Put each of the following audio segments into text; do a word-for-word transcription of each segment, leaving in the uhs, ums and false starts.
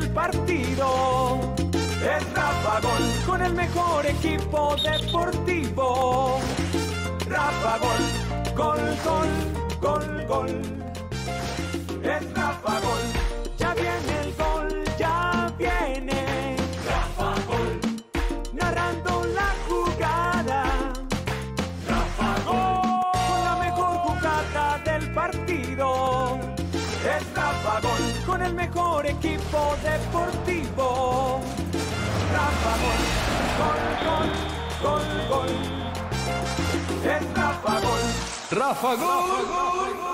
del partido. Es Rafa Gol con el mejor equipo deportivo. Rafa Gol, gol, gol, gol, gol. Es Rafa Gol, ya viene el gol, ya viene. Rafa Gol, narrando la jugada. Rafa Gol, con la mejor jugada del partido. Es Rafa Gol, con el mejor equipo deportivo. Rafa Gol, gol, gol, gol, gol. Es Rafa Gol. Rafa Gol. Rafa Gol.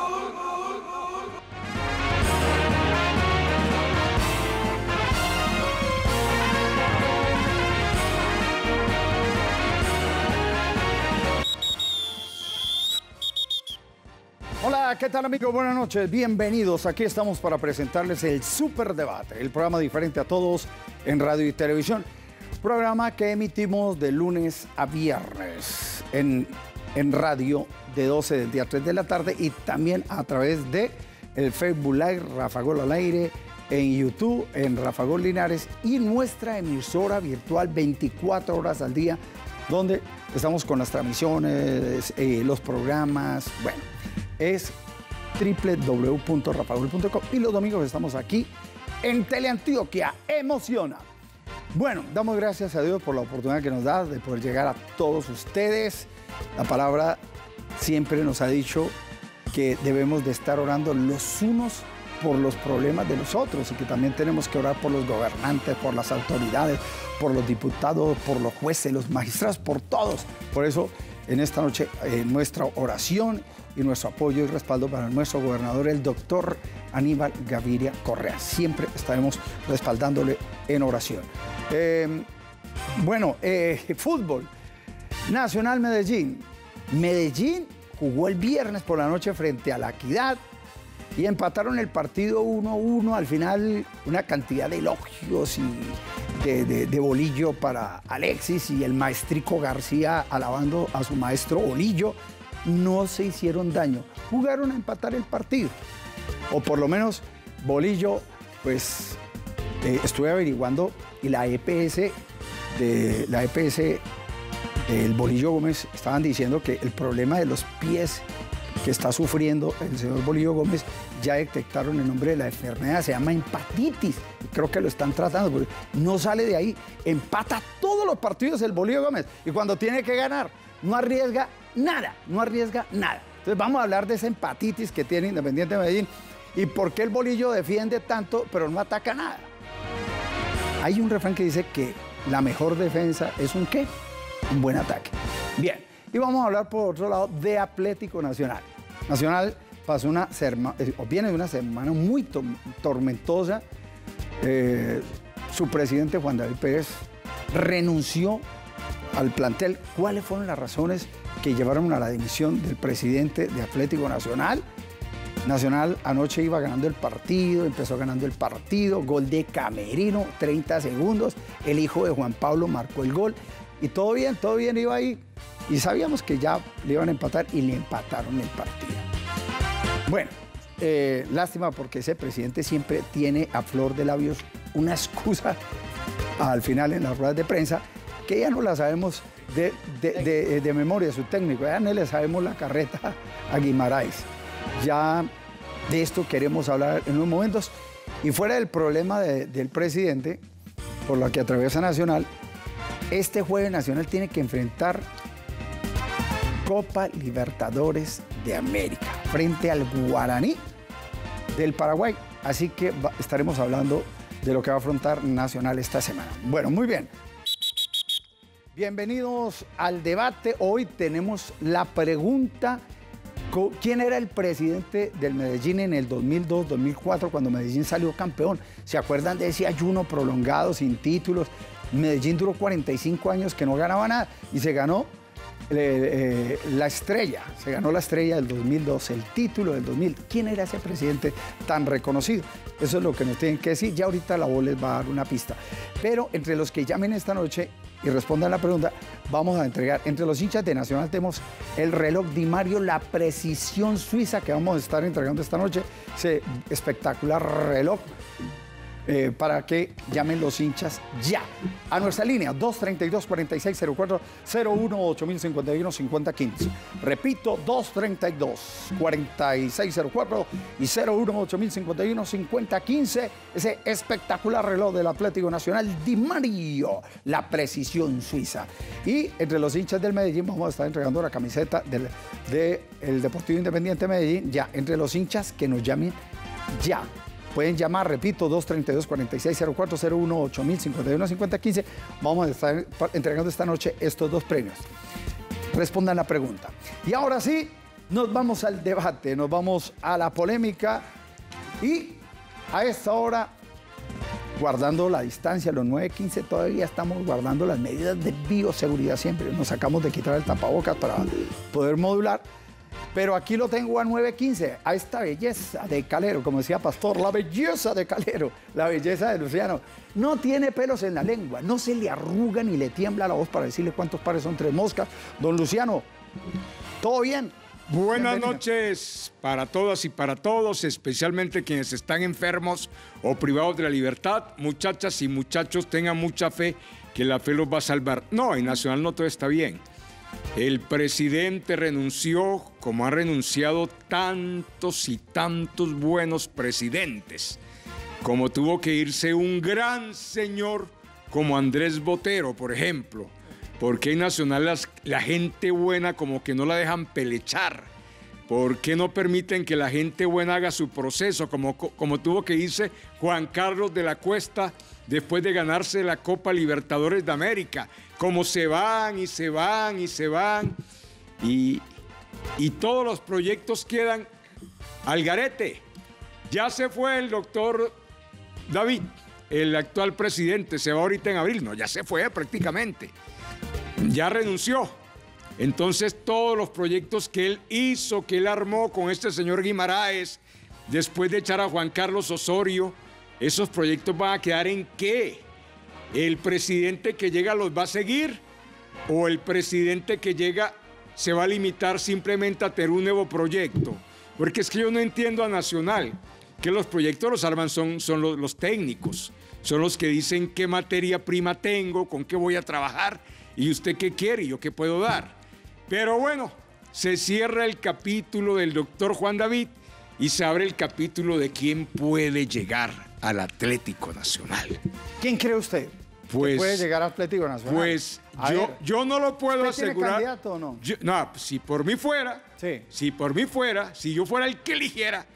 Hola, ¿qué tal amigos? Buenas noches, bienvenidos. Aquí estamos para presentarles el Super Debate, el programa diferente a todos en radio y televisión. Programa que emitimos de lunes a viernes en, en radio de doce del día a tres de la tarde y también a través de el Facebook Live, Rafa Gol al aire, en YouTube, en Rafa Gol Linares y nuestra emisora virtual veinticuatro horas al día, donde estamos con las transmisiones, eh, los programas, bueno. Es doble u doble u doble u punto rafa gol punto com y los domingos estamos aquí en Teleantioquia. Emociona. Bueno, damos gracias a Dios por la oportunidad que nos da de poder llegar a todos ustedes. La palabra siempre nos ha dicho que debemos de estar orando los unos por los problemas de los otros y que también tenemos que orar por los gobernantes, por las autoridades, por los diputados, por los jueces, los magistrados, por todos. Por eso, en esta noche, eh, nuestra oración y nuestro apoyo y respaldo para nuestro gobernador, el doctor Aníbal Gaviria Correa. Siempre estaremos respaldándole en oración. Eh, bueno, eh, fútbol. Nacional Medellín. Medellín jugó el viernes por la noche frente a La Equidad y empataron el partido uno uno. Al final, una cantidad de elogios y de, de, de bolillo para Alexis y el maestrico García alabando a su maestro Bolillo. No se hicieron daño, jugaron a empatar el partido. O por lo menos Bolillo, pues eh, estuve averiguando y la E P S de la E P S del Bolillo Gómez estaban diciendo que el problema de los pies que está sufriendo el señor Bolillo Gómez, ya detectaron el nombre de la enfermedad, se llama hepatitis. Creo que lo están tratando, porque no sale de ahí, empata todos los partidos el Bolillo Gómez y cuando tiene que ganar no arriesga nada, no arriesga nada. Entonces vamos a hablar de esa hepatitis que tiene Independiente Medellín y por qué el Bolillo defiende tanto pero no ataca nada. Hay un refrán que dice que la mejor defensa es un ¿qué? Un buen ataque. Bien, y vamos a hablar por otro lado de Atlético Nacional. Nacional pasó una semana, o viene de una semana muy to tormentosa. Eh, su presidente Juan David Pérez renunció al plantel. ¿Cuáles fueron las razones que llevaron a la dimisión del presidente de Atlético Nacional? Nacional anoche iba ganando el partido, empezó ganando el partido, gol de Camerino, treinta segundos, el hijo de Juan Pablo marcó el gol y todo bien, todo bien iba ahí. Y sabíamos que ya le iban a empatar y le empataron el partido. Bueno, eh, lástima porque ese presidente siempre tiene a flor de labios una excusa al final en las ruedas de prensa que ya no la sabemos de, de, de, de memoria, su técnico, ya no le sabemos la carreta a Guimaraes. Ya de esto queremos hablar en unos momentos. Y fuera del problema de, del presidente, por lo que atraviesa Nacional, este jueves Nacional tiene que enfrentar Copa Libertadores de América frente al Guaraní del Paraguay. Así que va, estaremos hablando de lo que va a afrontar Nacional esta semana. Bueno, muy bien. Bienvenidos al debate. Hoy tenemos la pregunta: ¿quién era el presidente del Medellín en el dos mil dos, dos mil cuatro, cuando Medellín salió campeón? ¿Se acuerdan de ese ayuno prolongado sin títulos? Medellín duró cuarenta y cinco años que no ganaba nada y se ganó eh, eh, la estrella, se ganó la estrella del dos mil dos, el título del dos mil. ¿Quién era ese presidente tan reconocido? Eso es lo que nos tienen que decir. Ya ahorita la voz les va a dar una pista. Pero entre los que llamen esta noche y respondan la pregunta, vamos a entregar, entre los hinchas de Nacional tenemos el reloj Di Mario, la precisión suiza que vamos a estar entregando esta noche, ese espectacular reloj eh, para que llamen los hinchas ya. A nuestra línea, dos treinta y dos, cuarenta y seis cero cuatro, cero uno, ocho mil cincuenta y uno, cincuenta quince. Repito, dos treinta y dos, cuarenta y seis cero cuatro y cero uno, ocho mil cincuenta y uno, cincuenta quince. Ese espectacular reloj del Atlético Nacional Di Mario, la precisión suiza. Y entre los hinchas del Medellín vamos a estar entregando la camiseta del de el Deportivo Independiente Medellín. Ya, entre los hinchas que nos llamen ya. Pueden llamar, repito, dos treinta y dos, cuarenta y seis cero cuatro, cero uno, ocho mil cincuenta y uno, cincuenta quince. Vamos a estar entregando esta noche estos dos premios. Respondan la pregunta. Y ahora sí, nos vamos al debate, nos vamos a la polémica. Y a esta hora, guardando la distancia, los nueve quince, todavía estamos guardando las medidas de bioseguridad siempre. Nos sacamos de quitar el tapabocas para poder modular. Pero aquí lo tengo a nueve quince, a esta belleza de Calero, como decía Pastor, la belleza de Calero, la belleza de Luciano. No tiene pelos en la lengua, no se le arruga ni le tiembla la voz para decirle cuántos pares son tres moscas. Don Luciano, ¿todo bien? Buenas noches para todas y para todos, especialmente quienes están enfermos o privados de la libertad. Muchachas y muchachos, tengan mucha fe que la fe los va a salvar. No, en Nacional no todo está bien. El presidente renunció, como han renunciado tantos y tantos buenos presidentes, como tuvo que irse un gran señor como Andrés Botero, por ejemplo, porque en Nacional las, la gente buena como que no la dejan pelechar. ¿Por qué no permiten que la gente buena haga su proceso, como, como tuvo que irse Juan Carlos de la Cuesta después de ganarse la Copa Libertadores de América? Como se van y se van y se van y, y todos los proyectos quedan al garete. Ya se fue el doctor David, el actual presidente, se va ahorita en abril. No, ya se fue prácticamente. Ya renunció. Entonces todos los proyectos que él hizo, que él armó con este señor Guimaraes, después de echar a Juan Carlos Osorio, esos proyectos van a quedar en qué. ¿El presidente que llega los va a seguir? ¿O el presidente que llega se va a limitar simplemente a tener un nuevo proyecto? Porque es que yo no entiendo a Nacional, que los proyectos los arman son, son los, los técnicos, son los que dicen qué materia prima tengo, con qué voy a trabajar, y usted qué quiere y yo qué puedo dar. Pero bueno, se cierra el capítulo del doctor Juan David y se abre el capítulo de quién puede llegar al Atlético Nacional. ¿Quién cree usted? Pues, puede llegar al Atlético Nacional. Pues yo, yo no lo puedo ¿Usted asegurar. ¿Tiene candidato o no? Yo, no, si por mí fuera, sí. si por mí fuera, si yo fuera el que eligiera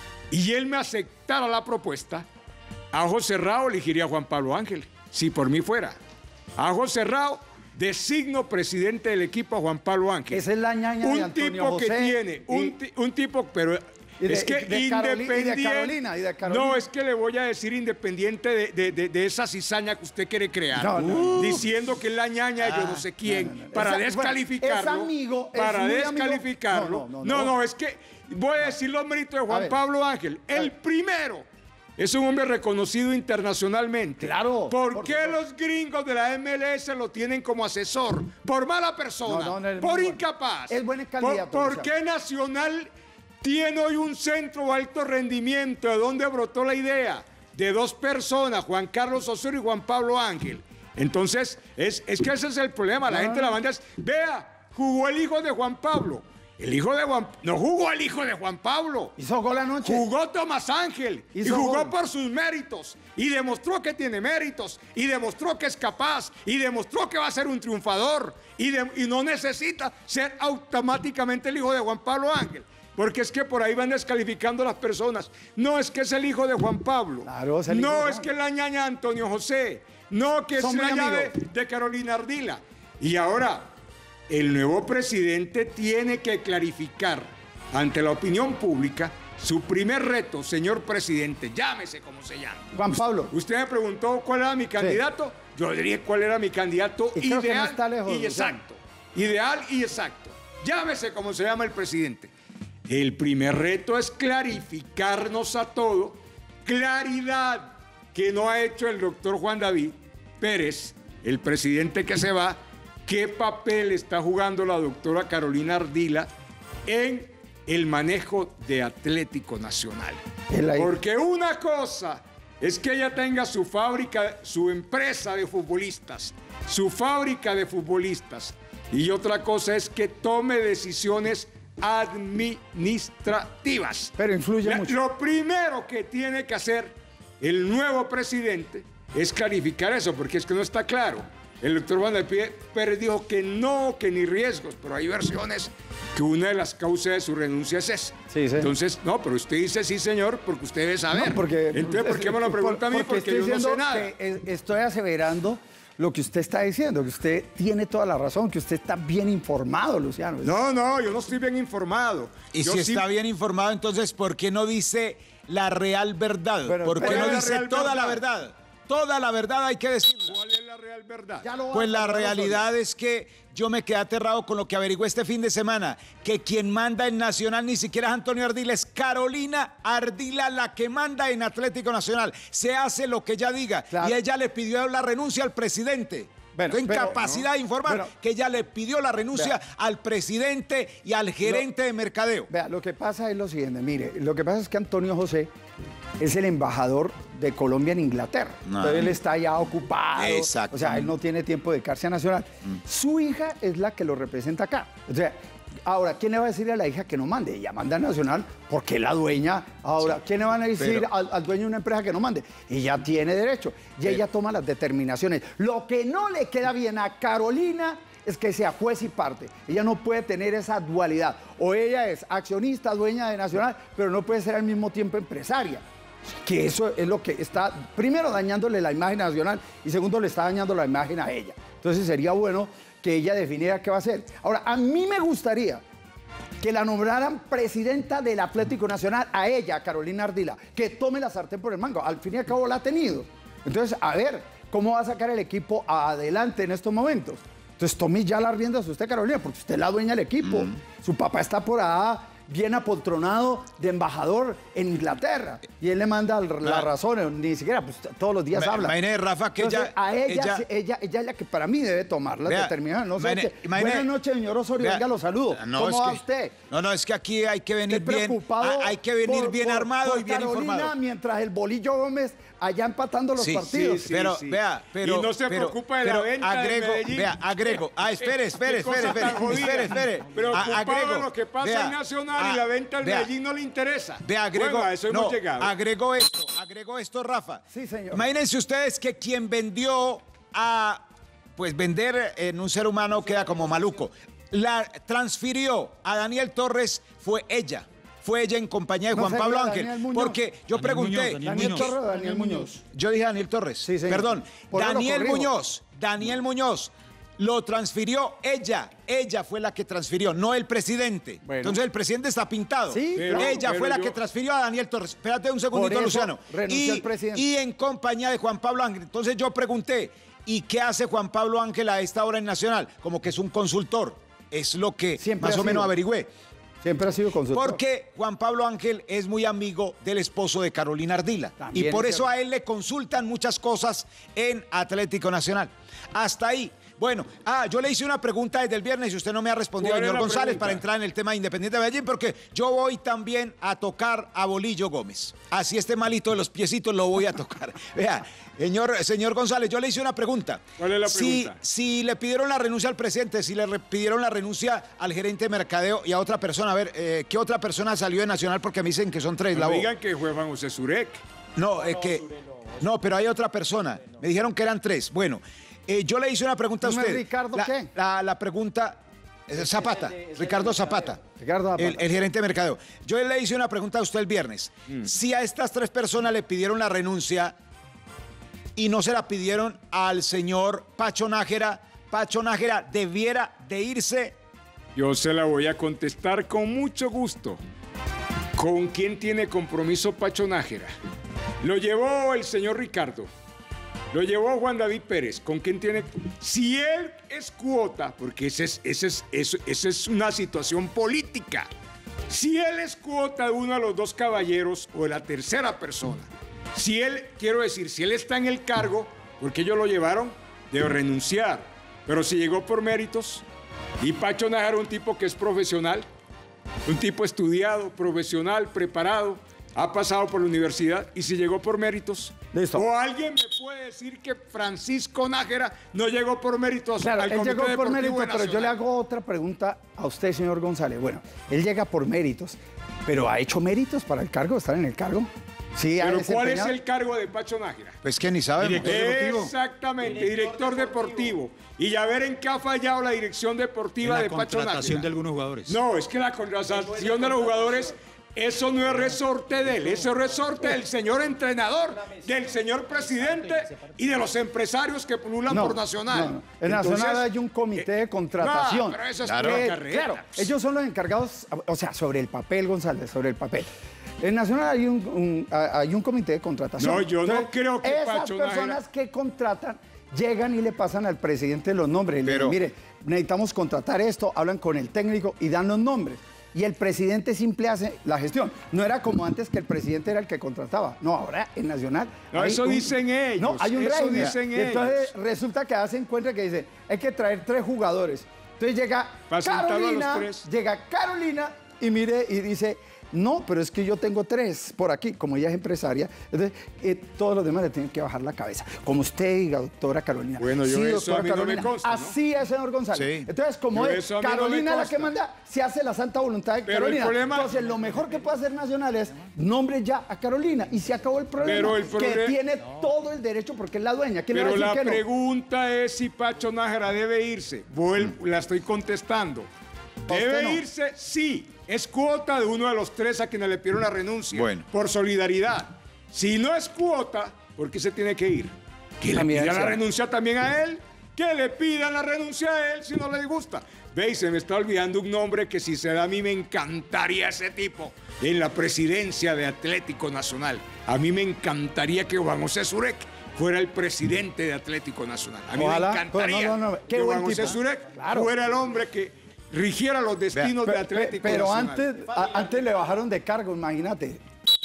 y él me aceptara la propuesta, a ojo cerrado elegiría a Juan Pablo Ángel. Si por mí fuera. A ojo cerrado designo presidente del equipo a Juan Pablo Ángel. Esa es la ñaña un de Antonio tipo José que tiene, y... un, un tipo, pero... De, es que de independiente. Y de Carolina, y de Carolina. No, es que le voy a decir independiente de, de, de, de esa cizaña que usted quiere crear. No, no, diciendo no. que es la ñaña de ah, yo no sé quién. No, no, no. Esa, para descalificarlo. Bueno, es amigo, es para descalificarlo. No no no, no, no, no, es que voy a decir los méritos de Juan Pablo Ángel. El primero. Es un hombre reconocido internacionalmente. Claro. ¿Por, por qué supuesto. los gringos de la M L S lo tienen como asesor? Por mala persona, no, no, no, por incapaz. Es buen candidato. ¿Por, ¿por qué Nacional tiene hoy un centro de alto rendimiento? ¿De dónde brotó la idea? De dos personas, Juan Carlos Osorio y Juan Pablo Ángel. Entonces, es, es que ese es el problema. La no, gente de la banda es, vea, jugó el hijo de Juan Pablo. El hijo de Juan... No jugó el hijo de Juan Pablo. Hizo gol anoche. Jugó Tomás Ángel. Hizo y jugó gol. por sus méritos. Y demostró que tiene méritos. Y demostró que es capaz. Y demostró que va a ser un triunfador. Y, de, y no necesita ser automáticamente el hijo de Juan Pablo Ángel. Porque es que por ahí van descalificando a las personas. No es que es el hijo de Juan Pablo. Claro, es el no hijo es que es la ñaña de Antonio José. No que Son es la ñaña de, de Carolina Ardila. Y ahora... el nuevo presidente tiene que clarificar ante la opinión pública su primer reto, señor presidente, llámese como se llame. Juan Pablo. Usted me preguntó cuál era mi candidato, sí. Yo diría cuál era mi candidato y ideal que no está lejos, y exacto. Ideal y exacto. Llámese como se llama el presidente. El primer reto es clarificarnos a todo, claridad que no ha hecho el doctor Juan David Pérez, el presidente que se va. ¿Qué papel está jugando la doctora Carolina Ardila en el manejo de Atlético Nacional? Porque una cosa es que ella tenga su fábrica, su empresa de futbolistas, su fábrica de futbolistas. Y otra cosa es que tome decisiones administrativas. Pero influye La, mucho. Lo primero que tiene que hacer el nuevo presidente es clarificar eso, porque es que no está claro. El doctor Juan David Pérez dijo que no, que ni riesgos, pero hay versiones que una de las causas de su renuncia es esa. Sí, sí. Entonces, no, pero usted dice sí, señor, porque usted debe saber. No, porque, Entonces, ¿por qué me lo pregunta a mí? Porque, estoy yo no sé diciendo nada. que es- estoy aseverando lo que usted está diciendo, que usted tiene toda la razón, que usted está bien informado, Luciano. No, no, yo no estoy bien informado. Y Yo si sí- está bien informado, entonces, ¿por qué no dice la real verdad? Pero, ¿Por qué ¿cuál no es la dice real toda verdad? la verdad? Toda la verdad hay que decirla. ¿Cuál es la real verdad? Ya lo va Pues a la aclarar realidad es que yo me quedé aterrado con lo que averigué este fin de semana, que quien manda en Nacional ni siquiera es Antonio Ardila, es Carolina Ardila la que manda en Atlético Nacional. Se hace lo que ella diga. Claro. Y ella le pidió la renuncia al presidente. Bueno, Estoy en pero- capacidad de informar Bueno. que ella le pidió la renuncia Vea. al presidente y al gerente de mercadeo. Vea, lo que pasa es lo siguiente, mire, lo que pasa es que Antonio José es el embajador de Colombia en Inglaterra. No. Entonces él está ya ocupado. Exacto. O sea, él no tiene tiempo de dedicarse a Nacional. Su hija es la que lo representa acá. O sea, ahora, ¿quién le va a decir a la hija que no mande? Ella manda a Nacional porque es la dueña. Ahora, ¿quién le van a decir pero- al, al dueño de una empresa que no mande? Ella tiene derecho. Y ella toma las determinaciones. Lo que no le queda bien a Carolina es que sea juez y parte. Ella no puede tener esa dualidad. O ella es accionista, dueña de Nacional, pero no puede ser al mismo tiempo empresaria. Que eso es lo que está, primero, dañándole la imagen nacional y segundo, le está dañando la imagen a ella. Entonces sería bueno que ella definiera qué va a hacer. Ahora, a mí me gustaría que la nombraran presidenta del Atlético Nacional, a ella, a Carolina Ardila, que tome la sartén por el mango. Al fin y al cabo la ha tenido. Entonces, a ver, ¿cómo va a sacar el equipo adelante en estos momentos? Entonces, tome ya las riendas usted, Carolina, porque usted es la dueña del equipo. Su papá está por allá, bien apoltronado de embajador en Inglaterra. Y él le manda las razones, ni siquiera, pues todos los días Ma- habla. imagine, Rafa, que Entonces, ella- a ella, ella- sí, ella, ella es la que para mí debe tomar las Vea, determinaciones. No sé imagine- qué. imagine- Buenas noches, señor Osorio. Vea, Venga, lo saludo. no, ¿Cómo es va que- usted? No, no, es que aquí hay que venir Estoy bien, preocupado hay que venir por- bien por- armado por y bien Carolina, informado. mientras el Bolillo Gómez allá empatando los Sí, partidos. sí, sí. pero, vea, pero... Y no se pero- preocupa de la pero venta de agrego, Medellín. Vea, agrego. Ah, espere, espere, Qué espere, cosa espere, tan jodida. espere, espere. Preocupado A- agrego, de lo que pasa vea, en Nacional ah, y la venta al vea, Medellín no le interesa. Vea, agrego, Bueno, a eso no, hemos llegado. agrego esto, agrego esto, Rafa. Sí, señor. Imagínense ustedes que quien vendió a, pues vender en un ser humano queda como maluco. La transfirió a Daniel Torres fue ella. Fue ella en compañía de No Juan sería Pablo Daniel Ángel. Muñoz. Porque yo Daniel pregunté. Muñoz, Daniel Daniel Muñoz. Torres o Daniel Muñoz. Yo dije Daniel Torres. Sí, señor. Perdón. Por eso lo Daniel corrijo. Muñoz. Daniel Muñoz. Lo transfirió ella. Ella fue la que transfirió, no el presidente. Bueno. Entonces el presidente está pintado. Sí, Pero- ella pero fue la yo- que transfirió a Daniel Torres. Espérate un segundito, Por eso Luciano. renunció Y, el presidente. y en compañía de Juan Pablo Ángel. Entonces yo pregunté, ¿y qué hace Juan Pablo Ángel a esta hora en Nacional? Como que es un consultor. Es lo que Siempre más ha o menos sido. averigüé. Siempre ha sido consultor. Porque Juan Pablo Ángel es muy amigo del esposo de Carolina Ardila. También y por es eso cierto. a él le consultan muchas cosas en Atlético Nacional. Hasta ahí. Bueno, ah, yo le hice una pregunta desde el viernes y usted no me ha respondido, ¿Cuál es señor la González, pregunta? para entrar en el tema de Independiente de Medellín, porque yo voy también a tocar a Bolillo Gómez. Así esté malito de los piecitos, lo voy a tocar. Vea, señor, señor González, yo le hice una pregunta. ¿Cuál es la Si- pregunta? Si, le pidieron la renuncia al presidente, si le re- pidieron la renuncia al gerente de mercadeo y a otra persona, a ver, eh, ¿qué otra persona salió de Nacional? Porque me dicen que son tres. No la me voz. digan que fue Juan José Zurek. No, es que. No, pero hay otra persona. Me dijeron que eran tres. Bueno, eh, yo le hice una pregunta a ¿No es usted. Ricardo la, qué? La, la pregunta. eh, Zapata, Ricardo Zapata. Ricardo Zapata. El, el gerente de mercadeo. Yo le hice una pregunta a usted el viernes. Mm. Si a estas tres personas le pidieron la renuncia y no se la pidieron al señor Pacho Nájera, Pacho Nájera debiera de irse. Yo se la voy a contestar con mucho gusto. ¿Con quién tiene compromiso Pacho Nájera? Lo llevó el señor Ricardo. Lo llevó Juan David Pérez. ¿Con quién tiene? Si él es cuota, porque esa es, ese es, eso- esa es una situación política. Si él es cuota de uno de los dos caballeros o de la tercera persona, si él, quiero decir, si él está en el cargo, porque ellos lo llevaron, debe renunciar. Pero si llegó por méritos, y Pacho Nájera es un tipo que es profesional, un tipo estudiado, profesional, preparado, ha pasado por la universidad y si llegó por méritos. Listo. O alguien me puede decir que Francisco Nájera no llegó por méritos Claro, al él Comité llegó por Deportivo méritos, pero Nacional. yo le hago otra pregunta a usted, señor González. Bueno, él llega por méritos, pero ¿ha hecho méritos para el cargo, estar en el cargo? Sí, ha Pero ¿cuál es desempeñado. el cargo de Pacho Nájera? Pues que ni sabemos. Exactamente, director deportivo. Y ya ver en qué ha fallado la dirección deportiva En la de Pacho contratación Nájera. de algunos jugadores. No, es que la contratación de los jugadores, eso no es resorte de él, eso es resorte del señor entrenador, del señor presidente y de los empresarios que pululan No, por Nacional. no, no. En Entonces, Nacional hay un comité de eh, contratación. no, pero eso es Claro, pura Eh, carreta. claro, ellos son los encargados, o sea, sobre el papel, González, sobre el papel. En Nacional hay un, un- hay un comité de contratación. No, yo no creo que esas Pacho Nájera- personas que contratan llegan y le pasan al presidente los nombres. Le Pero- dicen, mire, necesitamos contratar esto, hablan con el técnico y dan los nombres. Y el presidente simple hace la gestión. No era como antes que el presidente era el que contrataba. No, ahora en Nacional. No, hay eso dicen ellos, No, hay un eso régimen. dicen Y entonces ellos. resulta que hacen cuenta que dice, hay que traer tres jugadores. Entonces llega Para sentarlo a los Carolina, tres. llega Carolina y mire y dice, no, pero es que yo tengo tres por aquí, como ella es empresaria, entonces eh, todos los demás le tienen que bajar la cabeza. Como usted diga, doctora Carolina. Bueno, yo sí, eso doctora a mí no me Carolina. consta, ¿no? Así es, señor González. Sí. Entonces, como Yo es eso a mí no me Carolina la que consta. manda, se hace la santa voluntad de Pero el Carolina. problema- Entonces, lo mejor que puede hacer Nacional es nombre ya a Carolina y se acabó el problema. Pero el que proble- tiene todo el derecho porque es la dueña. ¿Quién le va a Pero decir la que no? pregunta es si Pacho Nájera debe irse. Vuelvo, la estoy contestando. ¿Para ¿Debe usted no? irse? Sí. Es cuota de uno de los tres a quienes le pidieron la renuncia. Bueno. Por solidaridad. Si no es cuota, ¿por qué se tiene que ir? Que le También pidan es la cierto. renuncia también a él. Que le pidan la renuncia a él si no le gusta. Veis, se me está olvidando un nombre que si se da a mí me encantaría ese tipo en la presidencia de Atlético Nacional. A mí me encantaría que Juan José Zurek fuera el presidente de Atlético Nacional. A mí Ojalá. me encantaría No, no, no, qué que buen Juan José tipo. Zurek Claro. fuera el hombre que rigiera los destinos Pe- de pe- Atlético pero Nacional. antes, a- antes le bajaron de cargo, imagínate.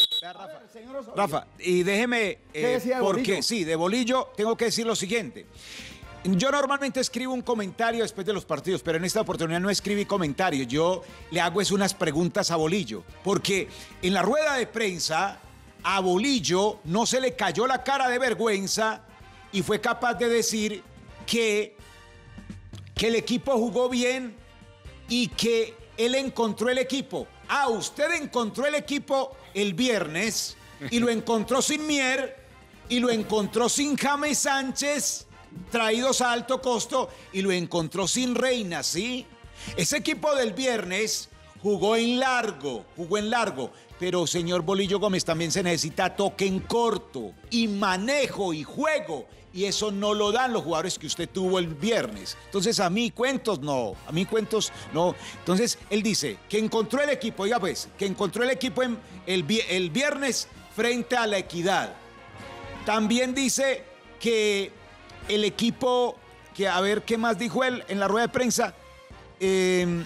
Rafa, y déjeme, ¿Qué eh, decía de porque Bolillo? sí, de Bolillo tengo que decir lo siguiente. Yo normalmente escribo un comentario después de los partidos, pero en esta oportunidad no escribí comentario. Yo le hago es unas preguntas a Bolillo, porque en la rueda de prensa a Bolillo no se le cayó la cara de vergüenza y fue capaz de decir que, que el equipo jugó bien y que él encontró el equipo. Ah, usted encontró el equipo el viernes y lo encontró sin Mier y lo encontró sin James Sánchez, traídos a alto costo, y lo encontró sin Reina, ¿sí? Ese equipo del viernes jugó en largo, jugó en largo, pero señor Bolillo Gómez, también se necesita toque en corto y manejo y juego. Y eso no lo dan los jugadores que usted tuvo el viernes. Entonces, a mí cuentos no, a mí cuentos no. Entonces, él dice que encontró el equipo, oiga pues, que encontró el equipo en el, vi- el viernes frente a la Equidad. También dice que el equipo, que a ver qué más dijo él en la rueda de prensa, eh,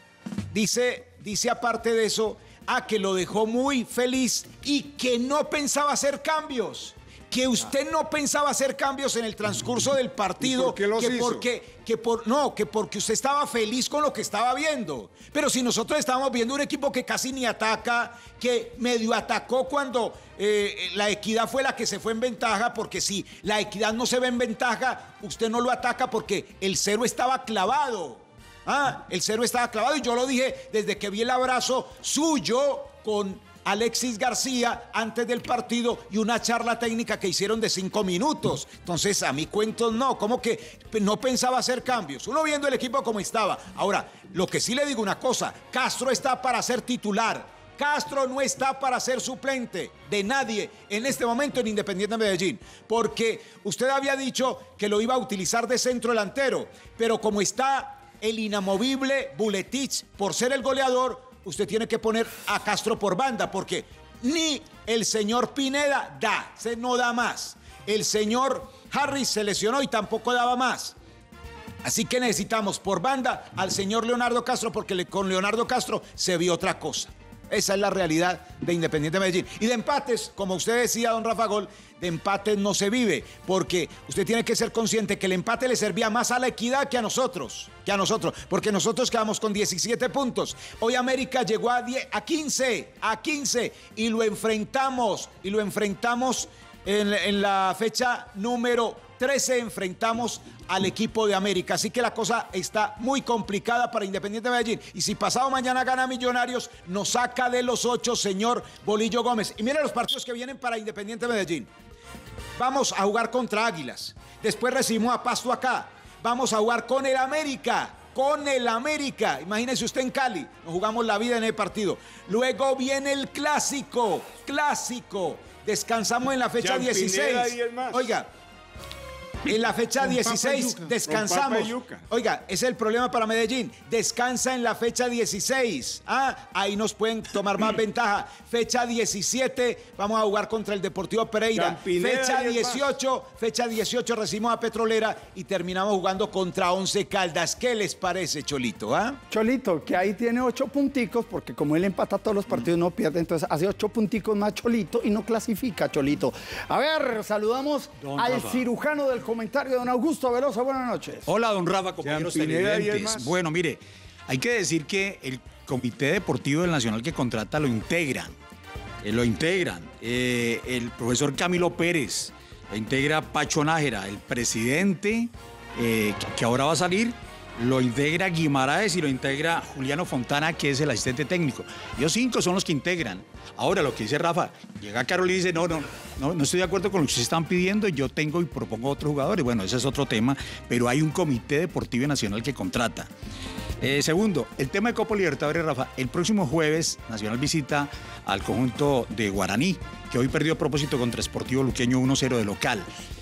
dice, dice aparte de eso, ah, que lo dejó muy feliz y que no pensaba hacer cambios. Que usted no pensaba hacer cambios en el transcurso del partido. ¿Y por qué los que hizo? porque, que por, no, que porque usted estaba feliz con lo que estaba viendo. Pero si nosotros estábamos viendo un equipo que casi ni ataca, que medio atacó cuando eh, la Equidad fue la que se fue en ventaja, porque si la Equidad no se ve en ventaja, usted no lo ataca porque el cero estaba clavado. Ah, el cero estaba clavado y yo lo dije desde que vi el abrazo suyo con Alexis García antes del partido y una charla técnica que hicieron de cinco minutos. Entonces, a mí cuentos no, como que no pensaba hacer cambios. Uno viendo el equipo como estaba. Ahora, lo que sí le digo una cosa, Castro está para ser titular. Castro no está para ser suplente de nadie en este momento en Independiente Medellín, porque usted había dicho que lo iba a utilizar de centro delantero, pero como está el inamovible Buletich por ser el goleador, usted tiene que poner a Castro por banda, porque ni el señor Pineda da, se no da más. El señor Harris se lesionó y tampoco daba más. Así que necesitamos por banda al señor Leonardo Castro, porque le- con Leonardo Castro se vio otra cosa. Esa es la realidad de Independiente Medellín. Y de empates, como usted decía, don Rafa Gol, de empates no se vive, porque usted tiene que ser consciente que el empate le servía más a la Equidad que a nosotros, que a nosotros, porque nosotros quedamos con diecisiete puntos. Hoy América llegó a, diez, a quince, a quince, y lo enfrentamos, y lo enfrentamos en, en la fecha número trece, enfrentamos al equipo de América. Así que la cosa está muy complicada para Independiente Medellín. Y si pasado mañana gana Millonarios, nos saca de los ocho, señor Bolillo Gómez. Y mire los partidos que vienen para Independiente Medellín. Vamos a jugar contra Águilas. Después recibimos a Pasto acá. Vamos a jugar con el América. Con el América. Imagínese usted en Cali. Nos jugamos la vida en el partido. Luego viene el clásico. Clásico. Descansamos en la fecha dieciséis. Oiga. En la fecha dieciséis descansamos. Oiga, ese es el problema para Medellín. Descansa en la fecha dieciséis. Ah, ahí nos pueden tomar más ventaja. Fecha diecisiete, vamos a jugar contra el Deportivo Pereira. Fecha dieciocho, fecha dieciocho recibimos a Petrolera y terminamos jugando contra Once Caldas. ¿Qué les parece, Cholito? ¿Ah? Cholito, que ahí tiene ocho punticos, porque como él empata todos los partidos, no pierde, entonces hace ocho punticos más Cholito y no clasifica, Cholito. A ver, saludamos don al Rafa. Cirujano del comentario, don Augusto Velosa, buenas noches. Hola, don Rafa, compañeros televidentes. Bueno, mire, hay que decir que el Comité Deportivo del Nacional que contrata lo integran, eh, lo integran eh, el profesor Camilo Pérez, lo integra Pacho Nájera, el presidente eh, que, que ahora va a salir, lo integra Guimaraes y lo integra Juliano Fontana, que es el asistente técnico. Ellos cinco son los que integran. Ahora, lo que dice Rafa, llega Carol y dice, no, no, no, no estoy de acuerdo con lo que ustedes están pidiendo, yo tengo y propongo otros jugadores. Bueno, ese es otro tema, pero hay un comité deportivo nacional que contrata. Eh, segundo, el tema de Copa Libertadores, Rafa, el próximo jueves Nacional visita al conjunto de Guaraní, que hoy perdió a propósito contra Sportivo Luqueño uno cero de local.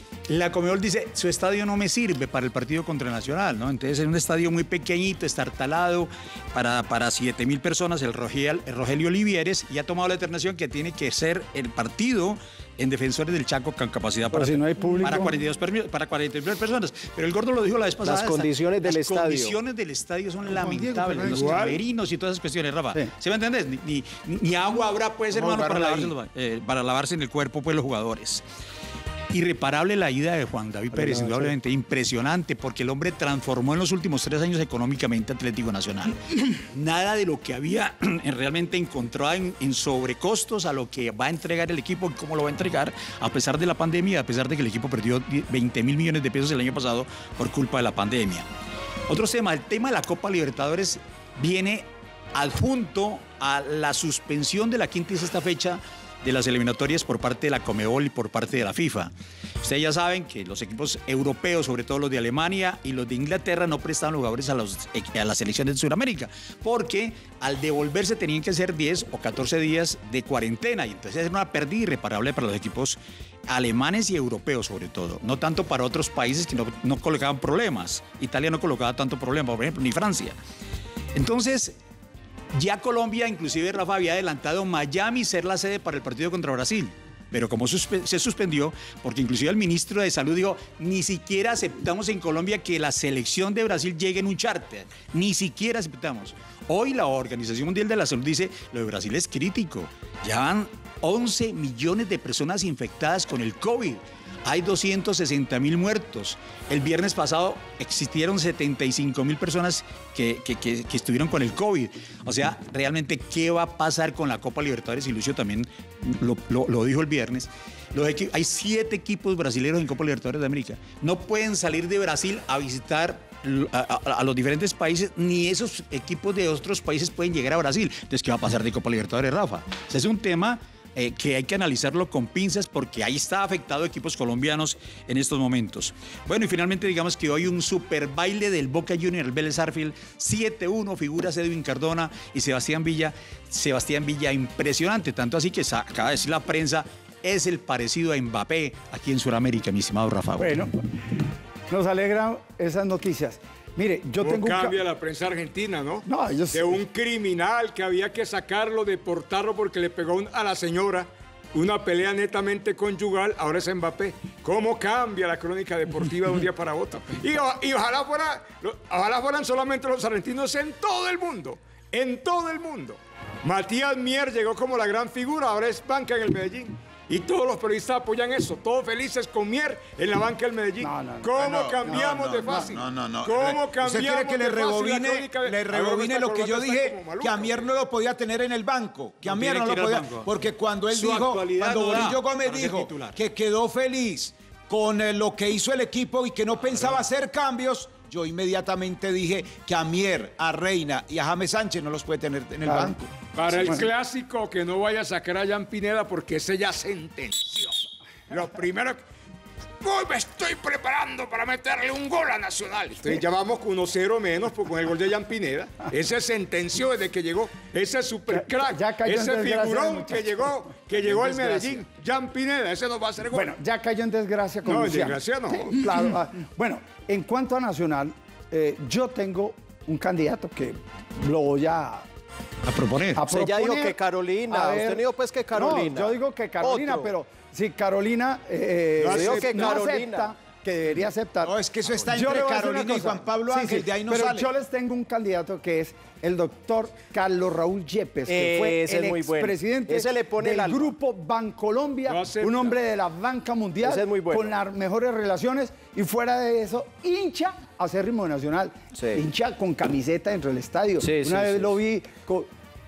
La Conmebol dice, su estadio no me sirve para el partido contra Nacional, ¿no? Entonces es un estadio muy pequeñito, estartalado, para, para siete mil personas, el, Rogel, el Rogelio Olivieres, y ha tomado la determinación que tiene que ser el partido en Defensores del Chaco con capacidad para, si no hay público, para, cuarenta y dos, para cuarenta y dos personas. Pero el Gordo lo dijo la vez pasada. Las condiciones del las estadio. Las condiciones del estadio son lamentables, Diego, los camerinos y todas esas cuestiones, Rafa. Sí. ¿Se me entendés? Ni, ni, ni agua habrá, pues, hermano, para lavarse, eh, para lavarse en el cuerpo, pues, los jugadores. Irreparable la ida de Juan David Pérez, indudablemente, impresionante, porque el hombre transformó en los últimos tres años económicamente Atlético Nacional. Nada de lo que había realmente encontrado en, en sobrecostos a lo que va a entregar el equipo y cómo lo va a entregar, a pesar de la pandemia, a pesar de que el equipo perdió veinte mil millones de pesos el año pasado por culpa de la pandemia. Otro tema, el tema de la Copa Libertadores viene adjunto a la suspensión de la quinta y sexta fecha de las eliminatorias por parte de la Conmebol y por parte de la FIFA. Ustedes ya saben que los equipos europeos, sobre todo los de Alemania y los de Inglaterra, no prestaban jugadores a, los, a las selecciones de Sudamérica, porque al devolverse tenían que hacer diez o catorce días de cuarentena, y entonces era una pérdida irreparable para los equipos alemanes y europeos, sobre todo. No tanto para otros países que no, no colocaban problemas. Italia no colocaba tanto problema, por ejemplo, ni Francia. Entonces, ya Colombia, inclusive Rafa, había adelantado Miami ser la sede para el partido contra Brasil. Pero como suspe- se suspendió, porque inclusive el ministro de Salud dijo, ni siquiera aceptamos en Colombia que la selección de Brasil llegue en un charter. Ni siquiera aceptamos. Hoy la Organización Mundial de la Salud dice, lo de Brasil es crítico. Ya van once millones de personas infectadas con el COVID. Hay doscientos sesenta mil muertos. El viernes pasado existieron setenta y cinco mil personas que, que, que, que estuvieron con el COVID. O sea, realmente, ¿qué va a pasar con la Copa Libertadores? Y Lucio también lo, lo, lo dijo el viernes. Los equi- hay siete equipos brasileños en Copa Libertadores de América. No pueden salir de Brasil a visitar a, a, a los diferentes países, ni esos equipos de otros países pueden llegar a Brasil. Entonces, ¿qué va a pasar de Copa Libertadores, Rafa? Ese es un tema Eh, que hay que analizarlo con pinzas, porque ahí está afectado equipos colombianos en estos momentos. Bueno, y finalmente digamos que hoy un super baile del Boca Juniors, el Vélez Sarsfield, siete uno, figuras Edwin Cardona y Sebastián Villa. Sebastián Villa impresionante, tanto así que acaba de decir la prensa, es el parecido a Mbappé aquí en Sudamérica, mi estimado Rafa. Bueno, nos alegra esas noticias. Mire, yo ¿Cómo tengo un cambia la prensa argentina, no? No, ellos... De un criminal que había que sacarlo, deportarlo porque le pegó un, a la señora, una pelea netamente conyugal, ahora es Mbappé. ¿Cómo cambia la crónica deportiva de un día para otro? Y, o, y ojalá, fuera, lo, ojalá fueran solamente los argentinos en todo el mundo, en todo el mundo. Matías Mier llegó como la gran figura, ahora es banca en el Medellín. Y todos los periodistas apoyan eso, todos felices con Mier en la banca del Medellín. No, no, no. ¿Cómo no, cambiamos no, no, de fácil? No, no, no. ¿Cómo cambiamos ¿Usted quiere que le rebobine, de le rebobine lo que yo dije? Que a Mier no lo podía tener en el banco. Que a Mier no lo podía. Porque cuando él dijo, cuando Bolillo Gómez dijo que quedó feliz con lo que hizo el equipo y que no pensaba hacer cambios, yo inmediatamente dije que a Mier, a Reina y a James Sánchez no los puede tener en el claro. banco. Para el clásico, que no vaya a sacar a Jan Pineda porque ese ya sentenció. Lo primero... Hoy me estoy preparando para meterle un gol a Nacional. Entonces ya vamos con uno cero menos con el gol de Jan Pineda. Ese sentenció desde que llegó. Ese super crack. Ya, ya ese figurón que llegó, que llegó al Medellín. Jan Pineda, ese nos va a hacer gol. Bueno, ya cayó en desgracia con No, en Luciano. desgracia no. Sí, claro. Ah, bueno, en cuanto a Nacional, eh, yo tengo un candidato que lo voy a... A proponer. A Usted ya dijo que Carolina. Ver, usted dijo pues que Carolina. No, yo digo que Carolina, Otro. pero si Carolina eh, no, digo que no Carolina. acepta, que debería aceptar. No, es que eso está entre Carolina y Juan Pablo Ángel, sí, sí, de ahí no pero sale. Pero yo les tengo un candidato que es el doctor Carlos Raúl Yepes, que fue Ese el es expresidente bueno. del el grupo Bancolombia, no un hombre de la banca mundial, es muy bueno. con las mejores relaciones, y fuera de eso, hincha acérrimo Nacional, sí. hincha con camiseta dentro del estadio. Sí, Una sí, vez sí, lo sí. vi con,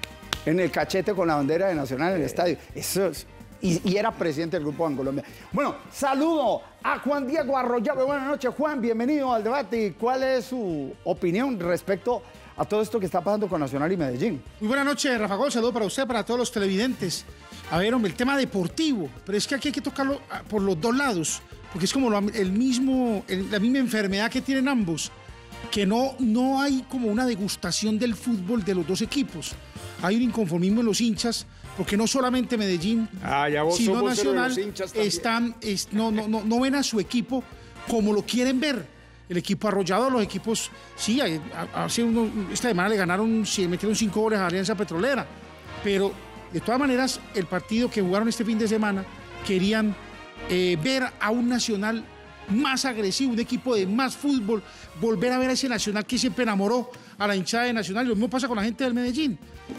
en el cachete con la bandera de Nacional en el estadio. Eso es... Y, y era presidente del Grupo Bancolombia. Bueno, saludo a Juan Diego Arroyave. Buenas noches, Juan. Bienvenido al debate. ¿Y cuál es su opinión respecto a todo esto que está pasando con Nacional y Medellín? Muy buenas noches, Rafa Gol. Saludo para usted, para todos los televidentes. A ver, hombre, el tema deportivo. Pero es que aquí hay que tocarlo por los dos lados. Porque es como lo, el mismo, el, la misma enfermedad que tienen ambos. Que no, no hay como una degustación del fútbol de los dos equipos. Hay un inconformismo en los hinchas, porque no solamente Medellín, ah, ya vos sino somos Nacional, están, es, no, no, no, no ven a su equipo como lo quieren ver. El equipo arrollado, los equipos, sí, hace uno, esta semana le ganaron, se metieron cinco goles a Alianza Petrolera, pero de todas maneras, el partido que jugaron este fin de semana, querían eh, ver a un Nacional más agresivo, un equipo de más fútbol, volver a ver a ese Nacional que siempre enamoró a la hinchada de Nacional. Y lo mismo pasa con la gente del Medellín.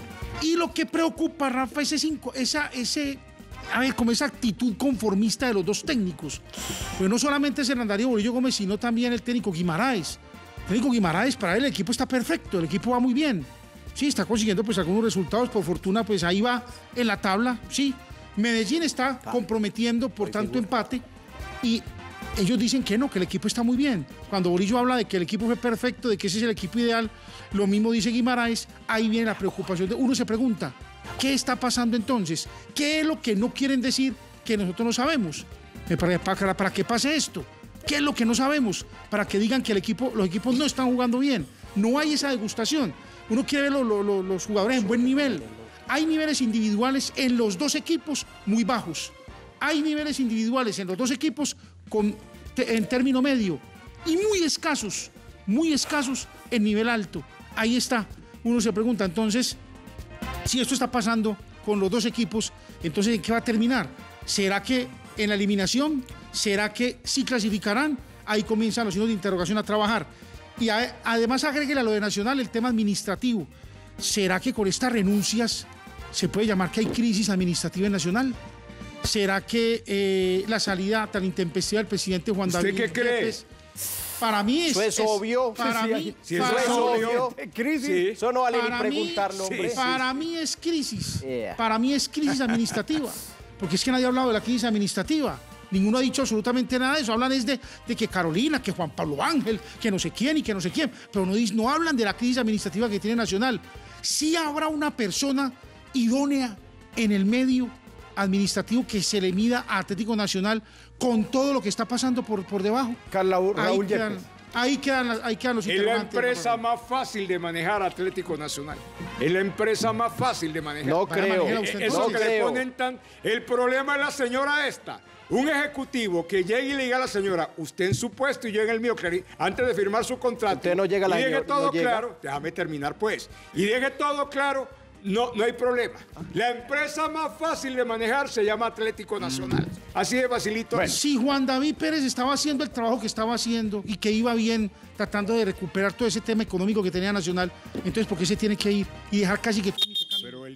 Y lo que preocupa, Rafa, es ese, esa, ese, a ver, como esa actitud conformista de los dos técnicos. Pues no solamente es Hernán Darío Bolillo Gómez, sino también el técnico Guimaraes. El técnico Guimaraes, para él el equipo está perfecto, el equipo va muy bien. Sí, está consiguiendo pues algunos resultados, por fortuna pues ahí va en la tabla, sí. Medellín está comprometiendo por tanto empate y ellos dicen que no, que el equipo está muy bien. Cuando Bolillo habla de que el equipo fue perfecto, de que ese es el equipo ideal, lo mismo dice Guimaraes, ahí viene la preocupación. De, uno se pregunta, ¿qué está pasando entonces? ¿Qué es lo que no quieren decir que nosotros no sabemos? Para, para, para que pase esto, ¿qué es lo que no sabemos? Para que digan que el equipo, los equipos no están jugando bien. No hay esa degustación. Uno quiere ver lo, lo, lo, los jugadores en buen nivel. Hay niveles individuales en los dos equipos muy bajos. Hay niveles individuales en los dos equipos con, te, en término medio y muy escasos, muy escasos en nivel alto. Ahí está. Uno se pregunta entonces, si esto está pasando con los dos equipos, entonces ¿en qué va a terminar? ¿Será que en la eliminación? ¿Será que sí clasificarán? Ahí comienzan los signos de interrogación a trabajar. Y a, además agréguele a lo de Nacional el tema administrativo. ¿Será que con estas renuncias se puede llamar que hay crisis administrativa en Nacional? ¿Será que eh, la salida tan intempestiva del presidente Juan David ¿Usted qué cree? López, para mí es... Eso es, es obvio. Para sí, mí, sí, sí, para, eso es obvio. ¿Crisis? Sí. Eso no vale para ni preguntarlo, mí, hombre. sí, para sí. mí es crisis. Yeah. Para mí es crisis administrativa. Porque es que nadie ha hablado de la crisis administrativa. Ninguno ha dicho absolutamente nada de eso. Hablan es de, de que Carolina, que Juan Pablo Ángel, que no sé quién y que no sé quién. Pero no, no hablan de la crisis administrativa que tiene Nacional. Sí habrá una persona idónea en el medio administrativo que se le mida a Atlético Nacional con todo lo que está pasando por, por debajo. Carlos Raúl ahí quedan, ahí, quedan, ahí quedan los Es la empresa más fácil de manejar Atlético Nacional. Es la empresa más fácil de manejar. No creo. Eso no que creo. le ponen tan... El problema es la señora esta. Un ejecutivo que llegue y le diga a la señora, usted en su puesto y yo en el mío, antes de firmar su contrato. Usted no llega a la y deje señora, todo no claro, llega. déjame terminar pues. Y deje todo claro, no, no hay problema. La empresa más fácil de manejar se llama Atlético Nacional. Así de facilito. Bueno, si Juan David Pérez estaba haciendo el trabajo que estaba haciendo y que iba bien tratando de recuperar todo ese tema económico que tenía Nacional, entonces ¿por qué se tiene que ir y dejar casi que... Pero él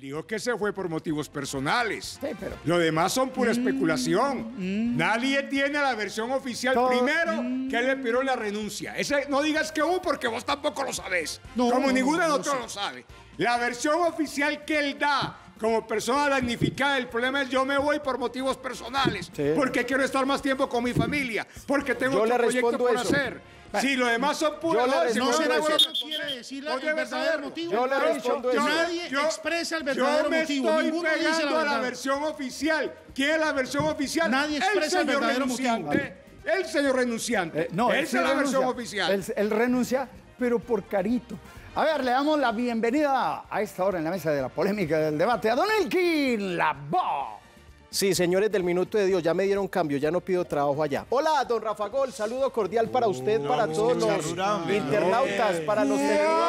dijo que se fue por motivos personales. Sí, pero- Lo demás son pura especulación. Mm. Nadie tiene la versión oficial. Todo- Primero, Mm. que él le pidió la renuncia. Ese, no digas que hubo porque vos tampoco lo sabés. No, Como no, ninguno no, de no nosotros sé. lo sabe. La versión oficial que él da como persona damnificada, el problema es yo me voy por motivos personales. Sí. Porque quiero estar más tiempo con mi familia. Porque tengo Yo otro le proyecto respondo por eso. hacer. Si lo demás son puras... Yo le no, si respondo No fuera será eso. que bueno, no quiere decir vos el debes verdadero saberlo. motivo. Yo le Pero respondo eso. Nadie Yo- expresa el Yo verdadero me motivo. estoy Ninguno dice la pegando a la verdad. versión oficial. ¿Quién es la versión oficial? Nadie expresa el señor verdadero renunciante. El señor renunciante. Eh, no, él Esa sí es la renuncia. versión oficial. Él, él renuncia, pero por carito. A ver, le damos la bienvenida a esta hora en la mesa de la polémica del debate a Don Elkin Lavoe. Sí, señores del Minuto de Dios, ya me dieron cambio, ya no pido trabajo allá. Hola, don Rafa Gol, saludo cordial para usted, para todos los charrura, hombre, internautas, para los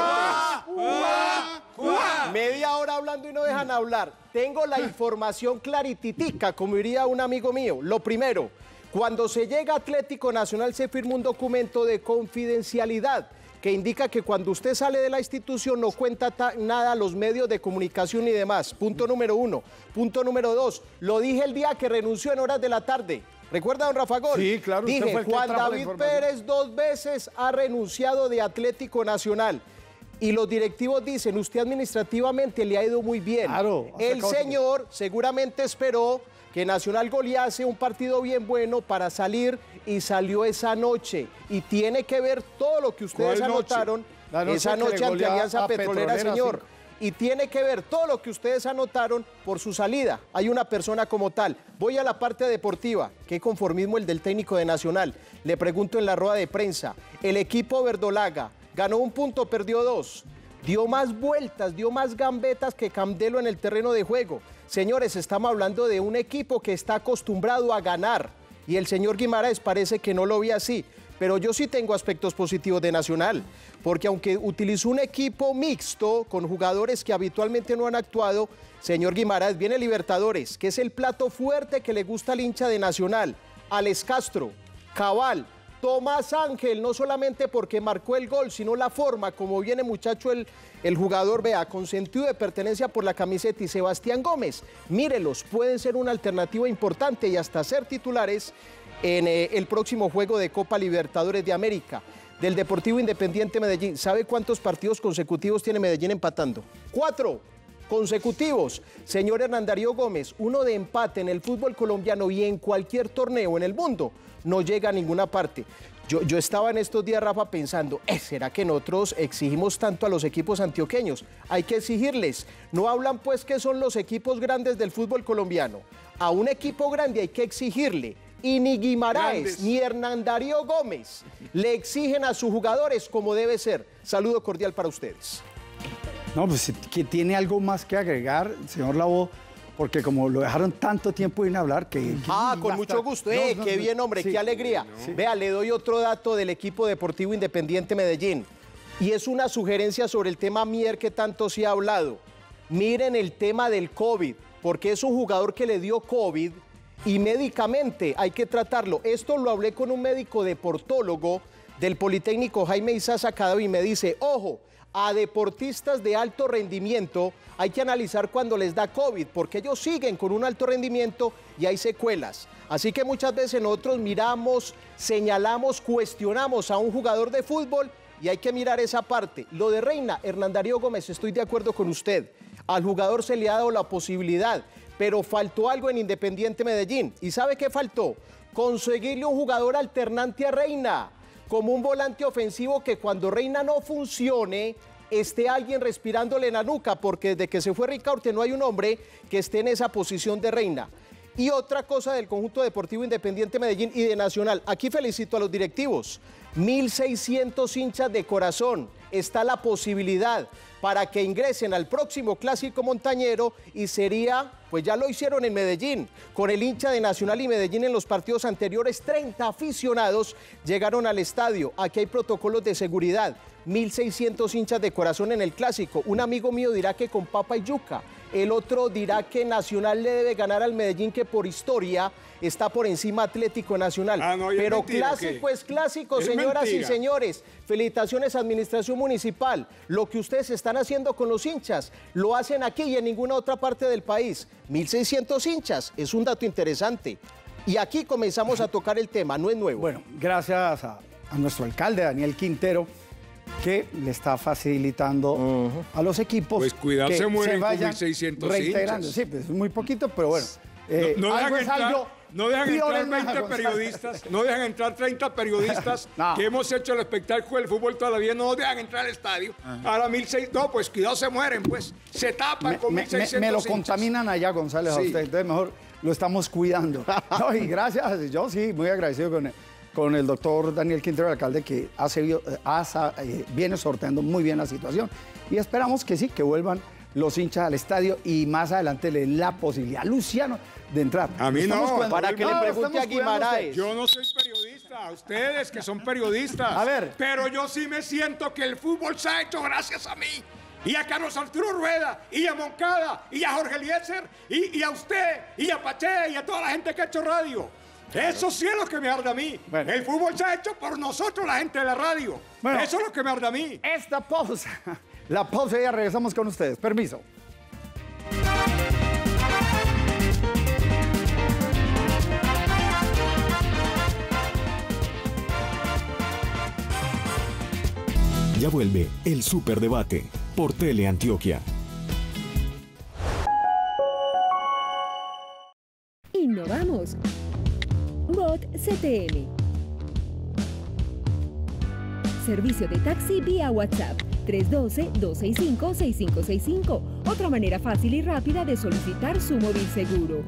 televidentes. Media hora hablando y no dejan hablar. Tengo la información clarititica, como diría un amigo mío. Lo primero, cuando se llega a Atlético Nacional se firma un documento de confidencialidad que indica que cuando usted sale de la institución no cuenta ta- nada a los medios de comunicación y demás. Punto número uno. Punto número dos. Lo dije el día que renunció en horas de la tarde. ¿Recuerda, don Rafa Gol? Sí, claro, usted Dije, fue el que Juan trajo la David información. Pérez dos veces ha renunciado de Atlético Nacional. Y los directivos dicen, usted administrativamente le ha ido muy bien. Claro, ha El sacado señor seguramente esperó que Nacional golease un partido bien bueno para salir y salió esa noche. Y tiene que ver todo lo que ustedes ¿Cuál noche? anotaron La noche esa que le noche ante golea Alianza a Petrolera, Petrolera, señor. sí. Y tiene que ver todo lo que ustedes anotaron por su salida. Hay una persona como tal. Voy a la parte deportiva. Qué conformismo el del técnico de Nacional. Le pregunto en la rueda de prensa. El equipo verdolaga ganó un punto, perdió dos. Dio más vueltas, dio más gambetas que Candelo en el terreno de juego. Señores, estamos hablando de un equipo que está acostumbrado a ganar. Y el señor Guimaraes parece que no lo ve así. Pero yo sí tengo aspectos positivos de Nacional, porque aunque utilizó un equipo mixto con jugadores que habitualmente no han actuado, señor Guimaraes, viene Libertadores, que es el plato fuerte que le gusta al hincha de Nacional. Alex Castro, Cabal, Tomás Ángel, no solamente porque marcó el gol, sino la forma como viene muchacho el, el jugador, vea, con sentido de pertenencia por la camiseta, y Sebastián Gómez, mírelos, pueden ser una alternativa importante y hasta ser titulares en eh, el próximo juego de Copa Libertadores de América. Del Deportivo Independiente Medellín, ¿sabe cuántos partidos consecutivos tiene Medellín empatando? Cuatro consecutivos. Señor Hernán Darío Gómez, uno de empate en el fútbol colombiano y en cualquier torneo en el mundo no llega a ninguna parte. Yo, yo estaba en estos días, Rafa, pensando, eh, ¿será que nosotros exigimos tanto a los equipos antioqueños? Hay que exigirles. No hablan pues que son los equipos grandes del fútbol colombiano. A un equipo grande hay que exigirle. Y ni Guimaraes Grandes. ni Hernán Darío Gómez le exigen a sus jugadores como debe ser. Saludo cordial para ustedes. No, pues que tiene algo más que agregar, señor Lavoe, porque como lo dejaron tanto tiempo sin hablar, que... que Ah, va con a mucho estar- gusto. No, Eh, no, qué no, bien, hombre, sí. qué alegría. Vea, le doy otro dato del equipo deportivo Independiente Medellín. Y es una sugerencia sobre el tema Mier que tanto se ha hablado. Miren el tema del COVID, porque es un jugador que le dio COVID y médicamente hay que tratarlo. Esto lo hablé con un médico deportólogo del Politécnico Jaime Isaza Cadavid y me dice, ojo, a deportistas de alto rendimiento hay que analizar cuando les da COVID, porque ellos siguen con un alto rendimiento y hay secuelas. Así que muchas veces nosotros miramos, señalamos, cuestionamos a un jugador de fútbol y hay que mirar esa parte. Lo de Reina, Hernán Darío Gómez, estoy de acuerdo con usted. Al jugador se le ha dado la posibilidad, pero faltó algo en Independiente Medellín. ¿Y sabe qué faltó? Conseguirle un jugador alternante a Reina, como un volante ofensivo que cuando Reina no funcione, esté alguien respirándole en la nuca, porque desde que se fue Ricaurte no hay un hombre que esté en esa posición de Reina. Y otra cosa del conjunto deportivo Independiente Medellín y de Nacional, aquí felicito a los directivos, mil seiscientos hinchas de corazón, está la posibilidad para que ingresen al próximo Clásico Montañero y sería, pues ya lo hicieron en Medellín, con el hincha de Nacional y Medellín en los partidos anteriores, treinta aficionados llegaron al estadio, aquí hay protocolos de seguridad, mil seiscientos hinchas de corazón en el Clásico, un amigo mío dirá que con papa y yuca, el otro dirá que Nacional le debe ganar al Medellín, que por historia está por encima Atlético Nacional. Ah, no, y es pero mentira, clásico ¿qué? es clásico, Es señoras mentira. y señores. Felicitaciones, Administración Municipal. Lo que ustedes están están haciendo con los hinchas. Lo hacen aquí y en ninguna otra parte del país. mil seiscientos hinchas, es un dato interesante. Y aquí comenzamos a tocar el tema, no es nuevo. Bueno, gracias a, a nuestro alcalde, Daniel Quintero, que le está facilitando uh-huh. a los equipos pues cuidado, que se mueren se vayan con mil seiscientos reiterando. hinchas. Sí, pues es muy poquito, pero bueno. Eh, no, no algo dejan es entrar, algo no dejan entrar veinte González. periodistas, no dejan entrar treinta periodistas no. que hemos hecho el espectáculo del fútbol toda la vida, no nos dejan entrar al estadio. Ajá. Ahora mil seiscientos, no, pues cuidado, se mueren, pues se tapan me, con me, mil seiscientos me lo hinchas. contaminan allá, González, sí. a usted, entonces mejor lo estamos cuidando. No, y gracias, yo sí, muy agradecido con él. con el doctor Daniel Quintero, el alcalde, que ha seguido, ha, eh, viene sorteando muy bien la situación. Y esperamos que sí, que vuelvan los hinchas al estadio y más adelante le den la posibilidad a Luciano de entrar. A mí no, cuidando, para que no, le pregunte a Guimaraes. Yo no soy periodista, ustedes que son periodistas. A ver. Pero yo sí me siento que el fútbol se ha hecho gracias a mí. Y a Carlos Arturo Rueda, y a Moncada, y a Jorge Eliezer, y, y a usted, y a Pache, y a toda la gente que ha hecho radio. Eso sí es lo que me arde a mí. Bueno. El fútbol se ha hecho por nosotros, la gente de la radio. Bueno, eso es lo que me arde a mí. Esta pausa, la pausa y ya regresamos con ustedes. Permiso. Ya vuelve el Superdebate por Teleantioquia. Innovamos. Bot C T M. Servicio de taxi vía WhatsApp tres uno dos, dos seis cinco, seis cinco seis cinco. Otra manera fácil y rápida de solicitar su móvil seguro.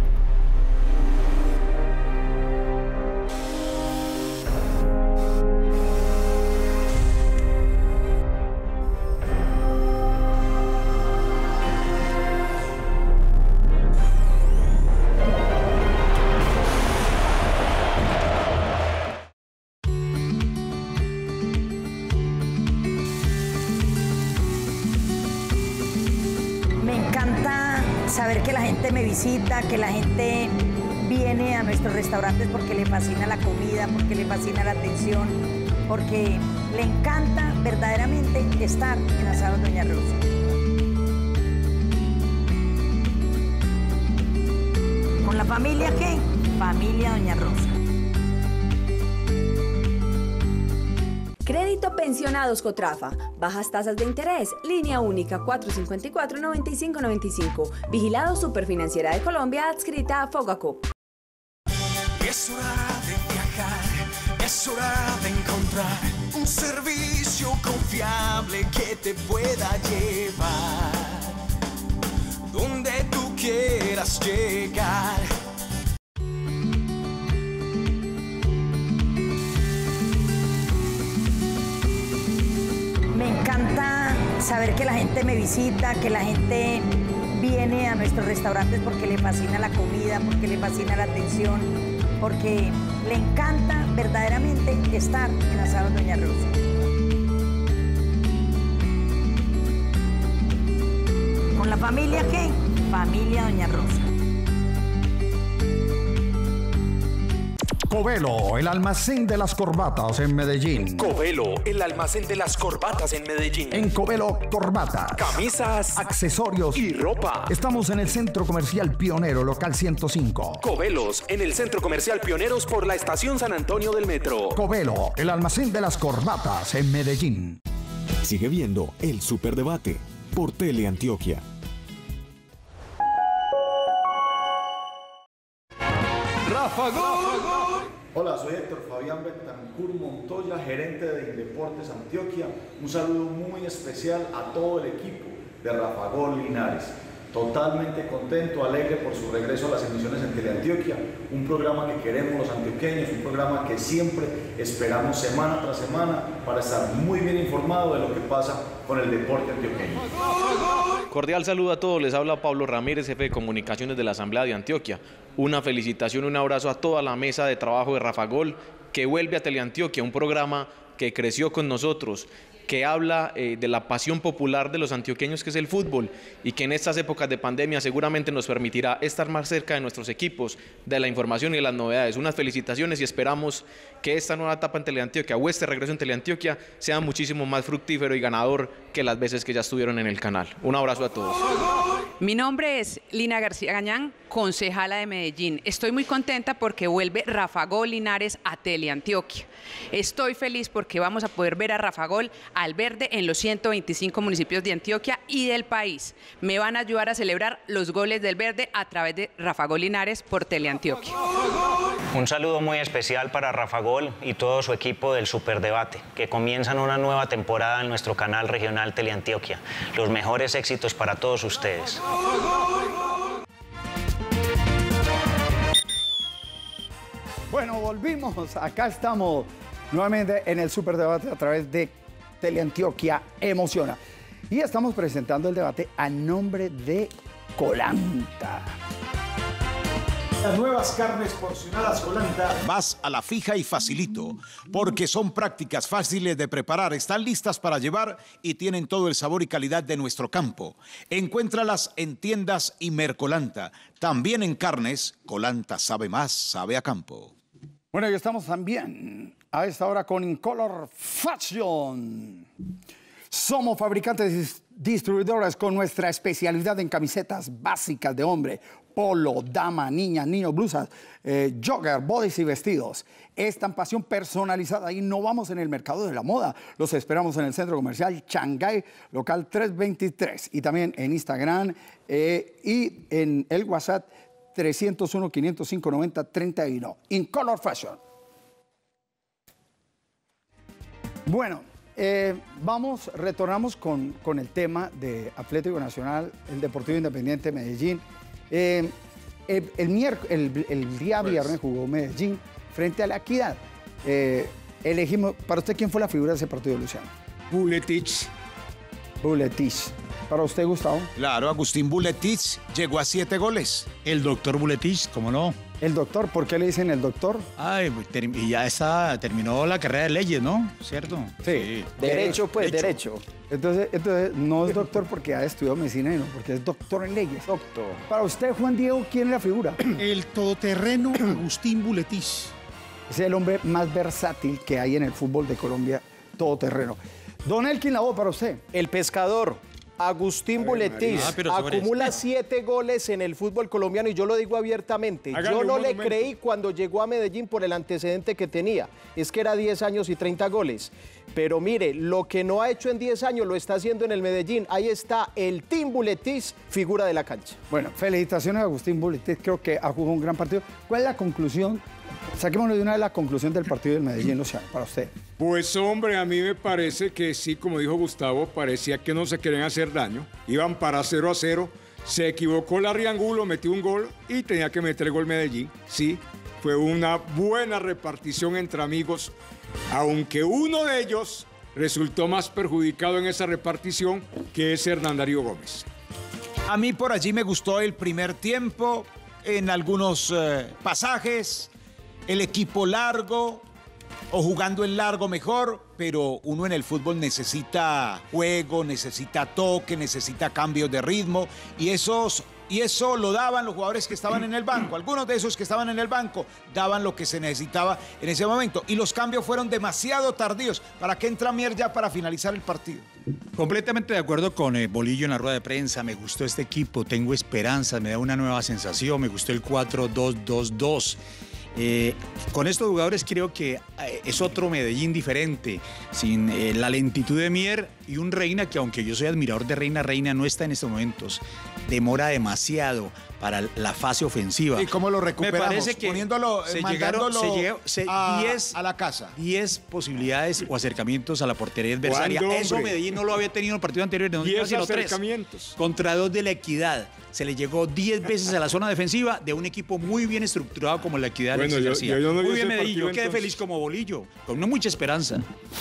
Saber que la gente me visita, que la gente viene a nuestros restaurantes porque le fascina la comida, porque le fascina la atención, porque le encanta verdaderamente estar en Asados Doña Rosa. ¿Con la familia qué? Familia Doña Rosa. Crédito Pensionados Cotrafa. Bajas tasas de interés. Línea única cuatro cinco cuatro, nueve cinco nueve cinco. Vigilado Superfinanciera de Colombia, adscrita a Fogacop. Es hora de viajar, es hora de encontrar un servicio confiable que te pueda llevar donde tú quieras llegar. Me encanta saber que la gente me visita, que la gente viene a nuestros restaurantes porque le fascina la comida, porque le fascina la atención, porque le encanta verdaderamente estar en Asados Doña Rosa. ¿Con la familia qué? Familia Doña Rosa. Covelo, el almacén de las corbatas en Medellín. Covelo, el almacén de las corbatas en Medellín. En Covelo, corbatas, camisas, accesorios y ropa. Estamos en el Centro Comercial Pionero, local ciento cinco. Covelos, en el Centro Comercial Pioneros por la Estación San Antonio del Metro. Covelo, el almacén de las corbatas en Medellín. Sigue viendo el Superdebate por Teleantioquia. Rafa Gol. Hola, soy Héctor Fabián Betancur Montoya, gerente de Indeportes Antioquia. Un saludo muy especial a todo el equipo de Rafa Gol Linares. Totalmente contento, alegre por su regreso a las emisiones en Teleantioquia, un programa que queremos los antioqueños, un programa que siempre esperamos semana tras semana para estar muy bien informado de lo que pasa con el deporte antioqueño. Cordial saludo a todos, les habla Pablo Ramírez, jefe de comunicaciones de la Asamblea de Antioquia. Una felicitación, un abrazo a toda la mesa de trabajo de Rafa Gol, que vuelve a Teleantioquia, un programa que creció con nosotros, que habla eh, de la pasión popular de los antioqueños que es el fútbol y que en estas épocas de pandemia seguramente nos permitirá estar más cerca de nuestros equipos, de la información y de las novedades. Unas felicitaciones y esperamos que esta nueva etapa en Teleantioquia o este regreso en Teleantioquia sea muchísimo más fructífero y ganador que las veces que ya estuvieron en el canal. Un abrazo a todos. Mi nombre es Lina García Gañán, concejala de Medellín. Estoy muy contenta porque vuelve Rafa Gol Linares a Teleantioquia. Estoy feliz porque vamos a poder ver a Rafa Gol al verde en los ciento veinticinco municipios de Antioquia y del país. Me van a ayudar a celebrar los goles del verde a través de Rafa Gol Linares por Teleantioquia. Un saludo muy especial para Rafa Gol y todo su equipo del Superdebate, que comienzan una nueva temporada en nuestro canal regional Teleantioquia. Los mejores éxitos para todos ustedes. Bueno, volvimos. Acá estamos nuevamente en el Superdebate a través de Teleantioquia Emociona. Y estamos presentando el debate a nombre de Colanta. Las nuevas carnes porcionadas Colanta. Vas a la fija y facilito, porque son prácticas, fáciles de preparar, están listas para llevar y tienen todo el sabor y calidad de nuestro campo. Encuéntralas en tiendas y Mercolanta. También en carnes, Colanta sabe más, sabe a campo. Bueno, y estamos también a esta hora con Incolor Fashion. Somos fabricantes y distribuidores con nuestra especialidad en camisetas básicas de hombre, polo, dama, niña, niño, blusas, eh, jogger, bodys y vestidos. Estampación personalizada. Innovamos en el mercado de la moda. Los esperamos en el Centro Comercial Shanghái, local trescientos veintitrés. Y también en Instagram eh, y en el WhatsApp trescientos uno, quinientos cinco, noventa, treinta y uno. Incolor Fashion. Bueno, eh, vamos, retornamos con, con el tema de Atlético Nacional, el Deportivo Independiente de Medellín. Eh, el, el, el, el día pues. viernes jugó Medellín frente a la Equidad. Eh, elegimos, para usted, ¿quién fue la figura de ese partido, Luciano? Buletich. Buletich. ¿Para usted, Gustavo? Claro, Agustín Buletich llegó a siete goles. El doctor Buletich, ¿cómo no? ¿El doctor? ¿Por qué le dicen el doctor? Ay, y ya está, terminó la carrera de leyes, ¿no? ¿Cierto? Sí. sí. Derecho, pues, derecho. derecho. Entonces, entonces, no es doctor porque ha estudiado medicina, no, porque es doctor en leyes. Doctor. Para usted, Juan Diego, ¿quién es la figura? El todoterreno Agustín Buletich. Es el hombre más versátil que hay en el fútbol de Colombia, todoterreno. Don Elkin, la voz para usted. El pescador. Agustín Buletich ah, acumula siete goles en el fútbol colombiano y yo lo digo abiertamente. Hágale yo no le momento. creí cuando llegó a Medellín por el antecedente que tenía. Es que era diez años y treinta goles. Pero mire, lo que no ha hecho en diez años lo está haciendo en el Medellín. Ahí está el Team Buletich, figura de la cancha. Bueno, felicitaciones a Agustín Buletich. Creo que ha jugado un gran partido. ¿Cuál es la conclusión? Saquémonos de una de la conclusión del partido del Medellín, Luciano, para usted. Pues hombre, a mí me parece que sí, como dijo Gustavo, parecía que no se querían hacer daño. Iban para cero a cero, se equivocó Larriangulo, metió un gol y tenía que meter el gol Medellín. Sí, fue una buena repartición entre amigos, aunque uno de ellos resultó más perjudicado en esa repartición, que es Hernán Darío Gómez. A mí por allí me gustó el primer tiempo, en algunos eh, pasajes, el equipo largo, o jugando en largo mejor, pero uno en el fútbol necesita juego, necesita toque, necesita cambios de ritmo, y esos... Y eso lo daban los jugadores que estaban en el banco. Algunos de esos que estaban en el banco daban lo que se necesitaba en ese momento. Y los cambios fueron demasiado tardíos. ¿Para qué entra Mier ya para finalizar el partido? Completamente de acuerdo con eh, Bolillo en la rueda de prensa. Me gustó este equipo, tengo esperanza, me da una nueva sensación. Me gustó el cuatro dos dos dos. Eh, con estos jugadores creo que eh, es otro Medellín diferente, sin eh, la lentitud de Mier y un Reina que, aunque yo soy admirador de Reina, Reina no está en estos momentos, demora demasiado para la fase ofensiva. ¿Y cómo lo recuperamos? Me parece que poniéndolo, se llegaron se llegó, se, a, diez, a la casa. diez posibilidades o acercamientos a la portería adversaria. Eso Medellín no lo había tenido en el partido anterior. No diez acercamientos. Tres. Contra dos de la Equidad. Se le llegó diez veces a la zona defensiva de un equipo muy bien estructurado como la Equidad. Bueno, yo, yo, yo no muy bien Medellín, partido, yo quedé feliz como Bolillo, con no mucha esperanza.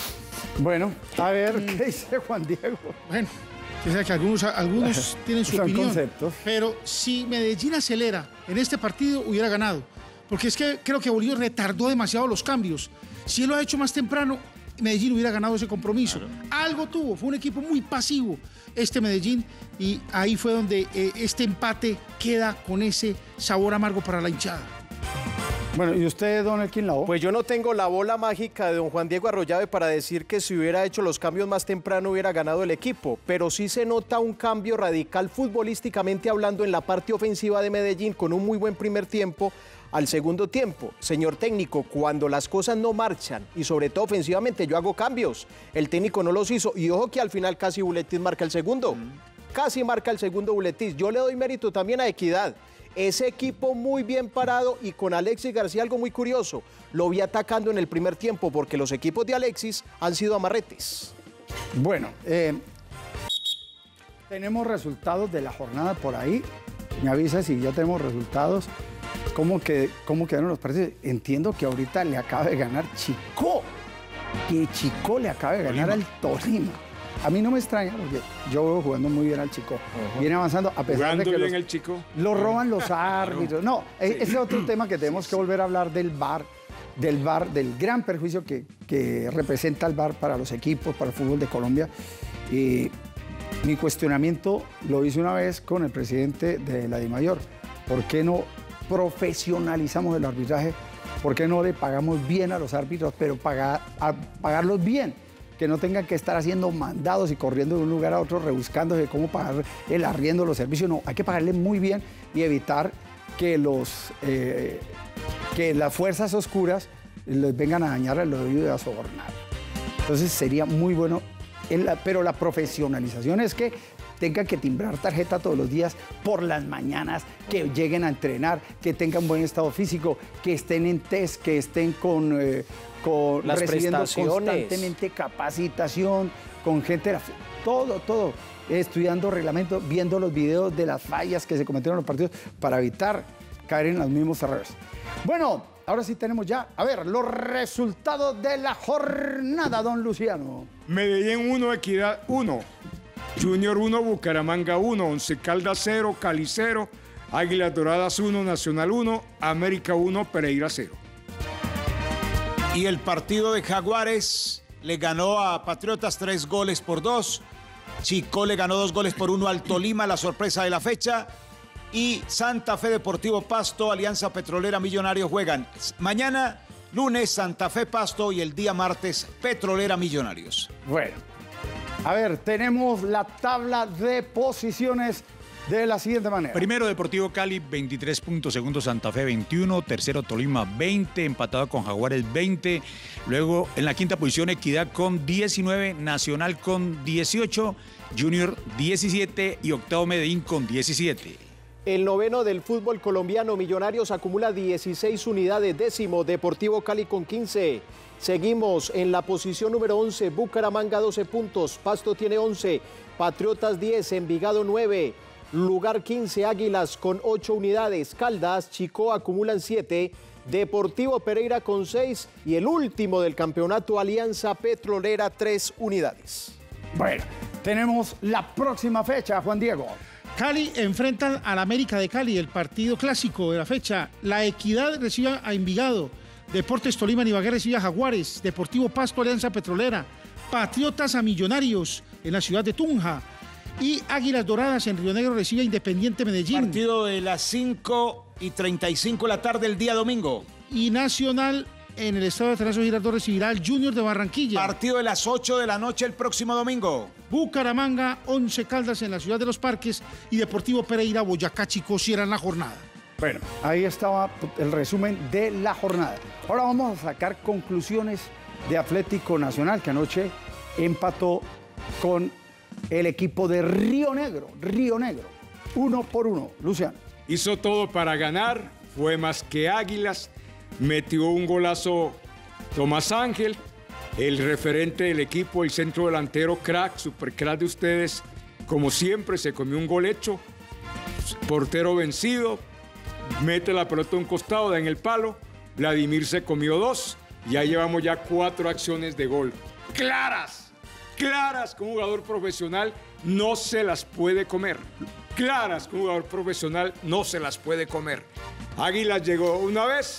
Bueno, a ver, ¿qué dice Juan Diego? Bueno, que algunos, algunos tienen su Son opinión, conceptos. Pero si Medellín acelera en este partido, hubiera ganado. Porque es que creo que Bolillo retardó demasiado los cambios. Si él lo ha hecho más temprano, Medellín hubiera ganado ese compromiso. Claro. Algo tuvo, fue un equipo muy pasivo este Medellín y ahí fue donde eh, este empate queda con ese sabor amargo para la hinchada. Bueno, ¿y usted, don Elkin Lao? Pues yo no tengo la bola mágica de don Juan Diego Arroyave para decir que si hubiera hecho los cambios más temprano hubiera ganado el equipo, pero sí se nota un cambio radical futbolísticamente hablando en la parte ofensiva de Medellín con un muy buen primer tiempo al segundo tiempo. Señor técnico, cuando las cosas no marchan y sobre todo ofensivamente yo hago cambios, el técnico no los hizo y ojo que al final casi Buletis marca el segundo, mm. casi marca el segundo Buletis. Yo le doy mérito también a Equidad. Ese equipo muy bien parado y con Alexis García algo muy curioso. Lo vi atacando en el primer tiempo porque los equipos de Alexis han sido amarretes. Bueno, eh, tenemos resultados de la jornada por ahí. Me avisa si ya tenemos resultados. ¿Cómo, que, cómo quedaron los partidos? Entiendo que ahorita le acaba de ganar Chico. Que Chico le acaba de ganar al Tolima. A mí no me extraña porque yo veo jugando muy bien al Chico. Uh-huh. Viene avanzando a pesar jugando de que bien los, el Chico. lo roban los árbitros. No, sí. Ese es otro tema que tenemos que volver a hablar del V A R, del V A R, del gran perjuicio que, que representa el V A R para los equipos, para el fútbol de Colombia. Y mi cuestionamiento lo hice una vez con el presidente de la DIMAYOR. ¿Por qué no profesionalizamos el arbitraje? ¿Por qué no le pagamos bien a los árbitros, pero pagar, a, pagarlos bien? Que no tengan que estar haciendo mandados y corriendo de un lugar a otro rebuscándose cómo pagar el arriendo, los servicios. No, hay que pagarle muy bien y evitar que, los, eh, que las fuerzas oscuras les vengan a dañar el oído y a sobornar. Entonces sería muy bueno, la, pero la profesionalización es que tengan que timbrar tarjeta todos los días por las mañanas, que lleguen a entrenar, que tengan buen estado físico, que estén en test, que estén con... Eh, Con, las recibiendo prestaciones, constantemente capacitación, con gente, todo, todo, estudiando reglamentos, viendo los videos de las fallas que se cometieron en los partidos para evitar caer en los mismos errores. Bueno, ahora sí tenemos ya, a ver, los resultados de la jornada, don Luciano. Medellín uno, Equidad uno, Junior uno, Bucaramanga uno, Once Caldas cero, Cali cero, Águilas Doradas uno, Nacional uno, América uno, Pereira cero. Y el partido de Jaguares le ganó a Patriotas tres goles por dos. Chico le ganó dos goles por uno al Tolima, la sorpresa de la fecha. Y Santa Fe Deportivo Pasto, Alianza Petrolera Millonarios juegan mañana, lunes Santa Fe Pasto y el día martes Petrolera Millonarios. Bueno, a ver, tenemos la tabla de posiciones de la siguiente manera. Primero Deportivo Cali, veintitrés puntos. Segundo Santa Fe, veintiuno. Tercero Tolima, veinte. Empatado con Jaguares, veinte. Luego en la quinta posición Equidad con diecinueve. Nacional con dieciocho. Junior diecisiete. Y octavo Medellín con diecisiete. El noveno del fútbol colombiano, Millonarios acumula dieciséis unidades. Décimo Deportivo Cali con quince. Seguimos en la posición número once. Bucaramanga doce puntos. Pasto tiene once. Patriotas diez. Envigado nueve. Lugar quince, Águilas con ocho unidades. Caldas, Chico acumulan siete. Deportivo Pereira con seis. Y el último del campeonato, Alianza Petrolera, tres unidades. Bueno, tenemos la próxima fecha, Juan Diego. Cali enfrenta al América de Cali, el partido clásico de la fecha. La Equidad recibe a Envigado. Deportes Tolima, Ibagué recibe a Jaguares. Deportivo Pasto, Alianza Petrolera. Patriotas a Millonarios en la ciudad de Tunja. Y Águilas Doradas en Río Negro recibe a Independiente Medellín. Partido de las cinco y treinta y cinco de la tarde el día domingo. Y Nacional en el estado de Atanasio Girardot recibirá al Junior de Barranquilla. Partido de las ocho de la noche el próximo domingo. Bucaramanga, Once Caldas en la ciudad de Los Parques y Deportivo Pereira, Boyacá Chico cierran la jornada. Bueno, ahí estaba el resumen de la jornada. Ahora vamos a sacar conclusiones de Atlético Nacional, que anoche empató con el equipo de Río Negro, Río Negro, uno por uno. Luciano. Hizo todo para ganar, fue más que Águilas, metió un golazo Tomás Ángel, el referente del equipo, el centro delantero, crack, super crack de ustedes, como siempre se comió un gol hecho, portero vencido, mete la pelota a un costado, da en el palo, Vladimir se comió dos, ya llevamos ya cuatro acciones de gol, claras. Claras que un jugador profesional no se las puede comer. Claras que un jugador profesional no se las puede comer. Águilas llegó una vez,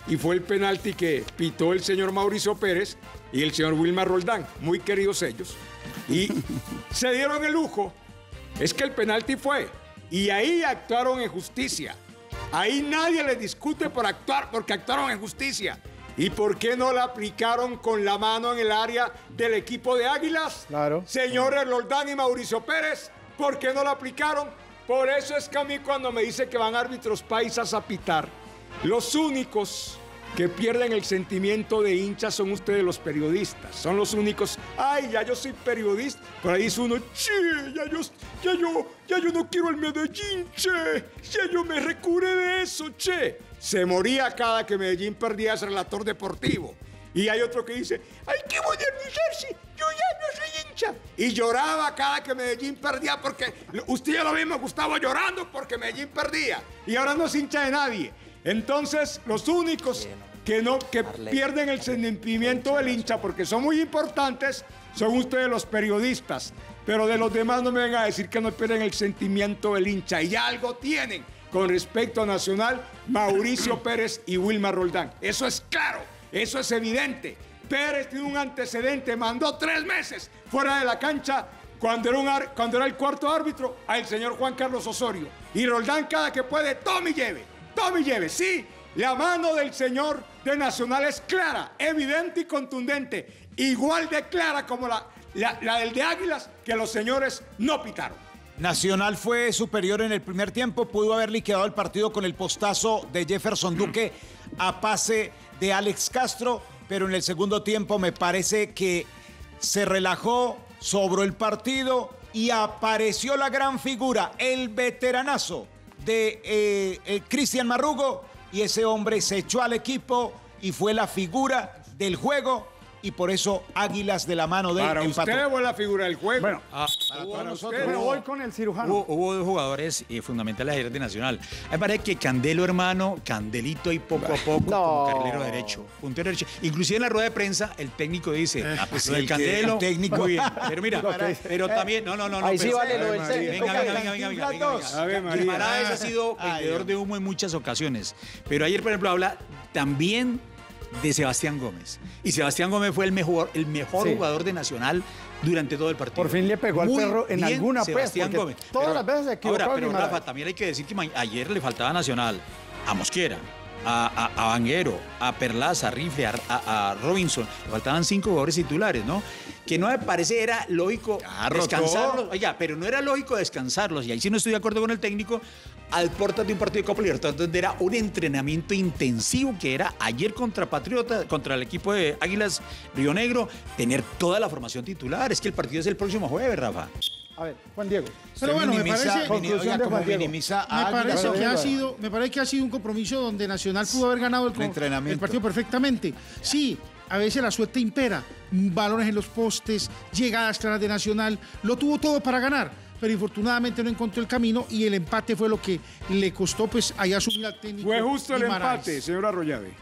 y fue el penalti que pitó el señor Mauricio Pérez y el señor Wilmar Roldán, muy queridos ellos, y se dieron el lujo, es que el penalti fue, y ahí actuaron en justicia. Ahí nadie les discute por actuar, porque actuaron en justicia. ¿Y por qué no la aplicaron con la mano en el área del equipo de Águilas? Claro. Señores Roldán y Mauricio Pérez, ¿por qué no la aplicaron? Por eso es que a mí cuando me dice que van árbitros paisas a pitar, los únicos que pierden el sentimiento de hincha son ustedes los periodistas. Son los únicos. Ay, ya yo soy periodista. Por ahí dice uno, che, ya yo, ya yo, ya yo no quiero el Medellín, che. Ya yo me recuré de eso, che. Se moría cada que Medellín perdía ese relator deportivo. Y hay otro que dice, hay que modernizarse, yo ya no soy hincha. Y lloraba cada que Medellín perdía porque usted ya lo mismo, Gustavo, llorando porque Medellín perdía. Y ahora no es hincha de nadie. Entonces, los únicos que, no, que pierden el sentimiento del hincha, porque son muy importantes, son ustedes los periodistas. Pero de los demás no me vengan a decir que no pierden el sentimiento del hincha. Y algo tienen con respecto a Nacional, Mauricio Pérez y Wilmar Roldán. Eso es claro, eso es evidente. Pérez tiene un antecedente, mandó tres meses fuera de la cancha cuando era, un ar, cuando era el cuarto árbitro al señor Juan Carlos Osorio. Y Roldán cada que puede, tome y lleve. Tome y lleve, sí, la mano del señor de Nacional es clara, evidente y contundente, igual de clara como la, la, la del de Águilas, que los señores no pitaron. Nacional fue superior en el primer tiempo, pudo haber liquidado el partido con el postazo de Jefferson Duque a pase de Alex Castro, pero en el segundo tiempo me parece que se relajó, sobró el partido y apareció la gran figura, el veteranazo de eh, eh, Cristian Marrugo, y ese hombre se echó al equipo y fue la figura del juego, y por eso Águilas de la mano de él para empató. usted fue la figura del juego. Bueno, Ah, para, hubo- para hubo- nosotros. Me voy con el cirujano. Hubo, hubo dos jugadores eh, fundamentales ayer de Nacional. A mí me parece que Candelo, hermano, Candelito ahí poco a poco, como carrilero derecho, puntero derecho. Inclusive en la rueda de prensa, el técnico dice, ah, pues lo el del Candelo, el técnico. muy bien. Pero mira, pero también, no, no, no. no, Ahí sí pero- vale lo del Venga, técnico, venga, que venga, venga, venga, venga, venga, Cantinflas venga. Ave María. Guimaraes ha sido vendedor de humo en muchas ocasiones. Pero ayer, por ejemplo, habla también de Sebastián Gómez. Y Sebastián Gómez fue el mejor, el mejor Sí. jugador de Nacional durante todo el partido. Por fin le pegó al Muy perro en bien, alguna, pues, Sebastián porque Gómez. todas Pero- las veces se equivocó Ahora, pero Guimaraes. Rafa, también hay que decir que ma- ayer le faltaba a Nacional a Mosquera, a, a, a Vanguero, a Perlaza, a Rifle, a, a- a Robinson. Le faltaban cinco jugadores titulares, ¿no? Que no me parece era lógico rotó. descansarlos. Oiga, pero no era lógico descansarlos. Y ahí sí no estoy de acuerdo con el técnico. Al portas de un partido de Copa Libertadores, donde era un entrenamiento intensivo que era ayer contra Patriota, contra el equipo de Águilas Río Negro, tener toda la formación titular. Es que el partido es el próximo jueves, Rafa. A ver, Juan Diego. Pero bueno, me minimiza, parece, mini- Conclusión oiga, de como Juan Diego. minimiza a me Águilas. parece que Bueno, ha bueno. sido, me parece que ha sido un compromiso donde Nacional pudo haber ganado el, El entrenamiento. el partido perfectamente. Sí, a veces la suerte impera. Balones en los postes, llegadas claras de Nacional, lo tuvo todo para ganar, pero infortunadamente no encontró el camino y el empate fue lo que le costó pues allá asumir al técnico. Fue justo el Guimaraes. empate, señor Arroyave.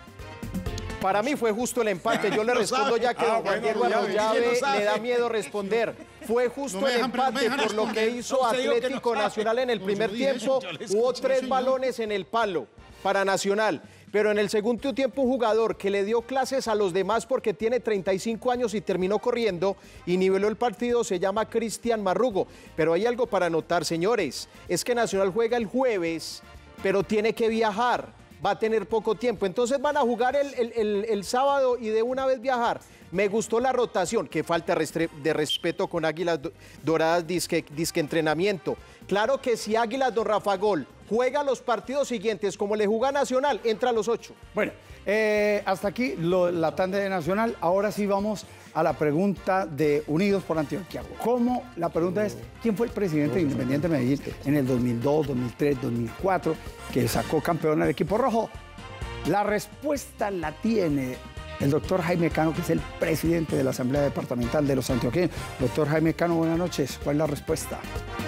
Para mí fue justo el empate. Yo le Lo respondo sabe. ya que Ah, don Juan bueno, Diego Arroyave, Arroyave ¿quién lo sabe? le da miedo responder. Fue justo No me el dejan- no me empate dejan por lo que responder. hizo No, usted dijo que no Atlético sabe. Nacional en el No, primer yo no dije eso, tiempo. yo le Hubo escucho, tres señor. balones en el palo para Nacional. Pero en el segundo tiempo un jugador que le dio clases a los demás porque tiene treinta y cinco años y terminó corriendo y niveló el partido se llama Cristian Marrugo. Pero hay algo para notar, señores, es que Nacional juega el jueves, pero tiene que viajar, va a tener poco tiempo. Entonces van a jugar el, el- el- el sábado y de una vez viajar. Me gustó la rotación, que falta restre- de respeto con Águilas Do- Doradas, disque, disque entrenamiento. Claro que si Águilas Don Rafa Gol juega los partidos siguientes como le juega Nacional, entra a los ocho. Bueno, eh, hasta aquí lo- la tanda de Nacional. Ahora sí vamos a la pregunta de Unidos por Antioquia. ¿Cómo? La pregunta es, ¿quién fue el presidente de Independiente Medellín en el dos mil dos, dos mil tres, dos mil cuatro, que sacó campeón al equipo rojo? La respuesta la tiene el doctor Jaime Cano, que es el presidente de la Asamblea Departamental de los Antioqueños. Doctor Jaime Cano, buenas noches. ¿Cuál es la respuesta?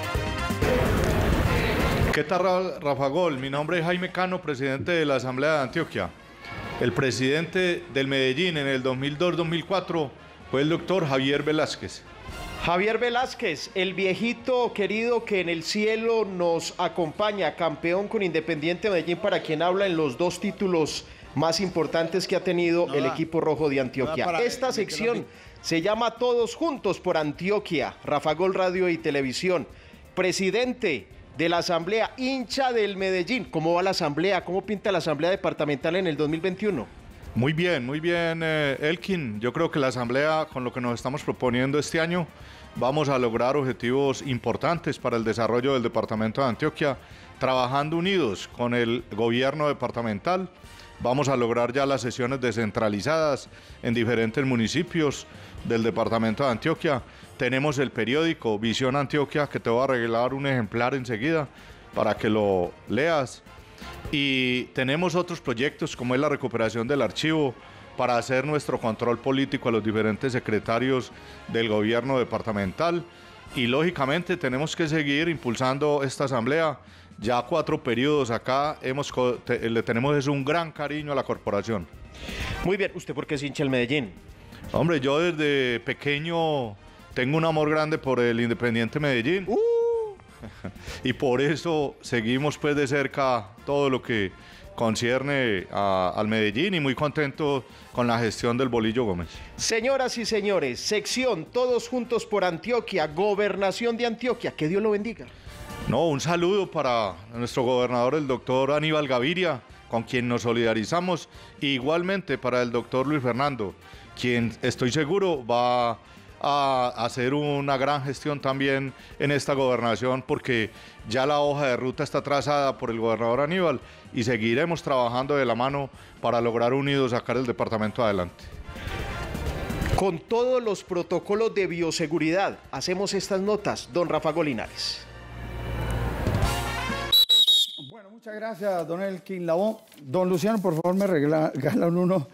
¿Qué tal, Ra- Rafa Gol? Mi nombre es Jaime Cano, presidente de la Asamblea de Antioquia. El presidente del Medellín en el dos mil dos dos mil cuatro fue el doctor Javier Velázquez. Javier Velázquez, el viejito querido que en el cielo nos acompaña, campeón con Independiente Medellín, para quien habla en los dos títulos más importantes que ha tenido No el da. equipo rojo de Antioquia. No da para Esta meterlo sección así. se llama Todos Juntos por Antioquia, Rafa Gol Radio y Televisión. Presidente de la Asamblea, hincha del Medellín. ¿Cómo va la Asamblea? ¿Cómo pinta la Asamblea Departamental en el dos mil veintiuno? Muy bien, muy bien, eh, Elkin. Yo creo que la Asamblea, con lo que nos estamos proponiendo este año, vamos a lograr objetivos importantes para el desarrollo del departamento de Antioquia, trabajando unidos con el gobierno departamental. Vamos a lograr ya las sesiones descentralizadas en diferentes municipios del departamento de Antioquia. Tenemos el periódico Visión Antioquia, que te voy a regalar un ejemplar enseguida para que lo leas. Y tenemos otros proyectos como es la recuperación del archivo para hacer nuestro control político a los diferentes secretarios del gobierno departamental. Y lógicamente tenemos que seguir impulsando esta asamblea. Ya cuatro periodos acá, hemos, te, le tenemos es un gran cariño a la corporación. Muy bien, ¿usted por qué es hincha del Medellín? Hombre, yo desde pequeño tengo un amor grande por el Independiente Medellín. Uh. Y por eso seguimos pues de cerca todo lo que concierne a, al Medellín y muy contento con la gestión del Bolillo Gómez. Señoras y señores, sección Todos Juntos por Antioquia, Gobernación de Antioquia. Que Dios lo bendiga. No, un saludo para nuestro gobernador, el doctor Aníbal Gaviria, con quien nos solidarizamos, e igualmente para el doctor Luis Fernando, quien estoy seguro va a hacer una gran gestión también en esta gobernación, porque ya la hoja de ruta está trazada por el gobernador Aníbal y seguiremos trabajando de la mano para lograr unidos sacar el departamento adelante. Con todos los protocolos de bioseguridad, hacemos estas notas, don Rafa Gol Linares. Bueno, muchas gracias, don Elkin Labón. Don Luciano, por favor, me regala, regalan uno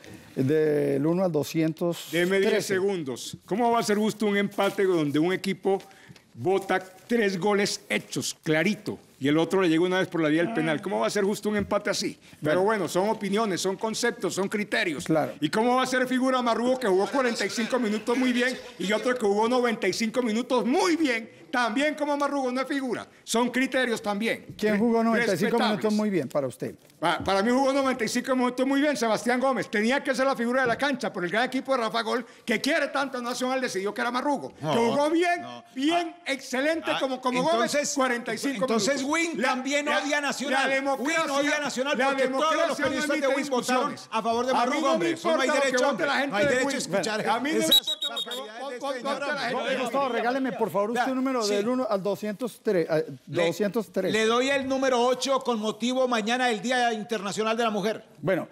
del uno al doscientos trece. Deme diez segundos. ¿Cómo va a ser justo un empate donde un equipo vota tres goles hechos, clarito, y el otro le llega una vez por la vía del penal? ¿Cómo va a ser justo un empate así? Pero bueno, son opiniones, son conceptos, son criterios. Claro. ¿Y cómo va a ser figura Marrugo, que jugó cuarenta y cinco minutos muy bien y otro que jugó noventa y cinco minutos muy bien? También como Marrugo no es figura. Son criterios también. ¿Quién jugó noventa y cinco respetables. minutos muy bien para usted? Pa- Para mí jugó noventa y cinco minutos muy bien Sebastián Gómez. Tenía que ser la figura de la cancha por el gran equipo de Rafa Gol, que quiere tanto a Nacional, decidió que era Marrugo. No, que jugó bien, no. bien, excelente Ah, como, como entonces- Gómez, cuarenta y cinco entonces minutos. Win también odia a Nacional. La democracia, Win odia a Nacional la porque todos democracia los periodistas no de emite Win votaron discusiones. a favor de A mí Marrugo, no me hombre. Eso no hay importa lo que derecho, vote hombre. la gente No hay de derecho a Win. escuchar A mí no me esas importa lo que barbaridades de vote este la señor. gente. Gustavo, regáleme por favor usted Vea, un número sí. del uno al doscientos tres. eh, Le- doscientos tres. Le doy el número ocho con motivo mañana del Día Internacional de la Mujer. Bueno,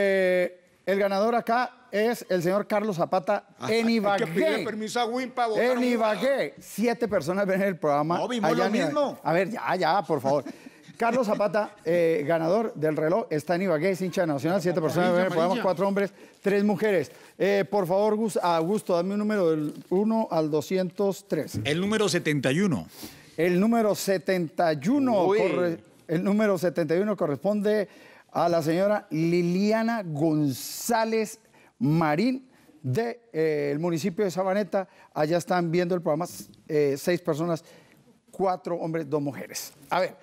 eh, el ganador acá es el señor Carlos Zapata en Hay que pedirle Ibagué. permiso a Win para votar. En un Ibagué. Siete personas ven el programa. No, vimos allá lo en Ibagué. mismo. A ver, ya, ya, por favor. Carlos Zapata, eh, ganador del reloj, está en Ibagué, es hincha nacional. Siete personas ven el programa, amarilla. cuatro hombres, tres mujeres. Eh, por favor, Gus- Augusto, dame un número del uno al doscientos tres. El número setenta y uno. El número setenta y uno, Uy. corre- el número setenta y uno corresponde a la señora Liliana González Marín del de, municipio de Sabaneta. Allá están viendo el programa eh, seis personas, cuatro hombres, dos mujeres. A ver,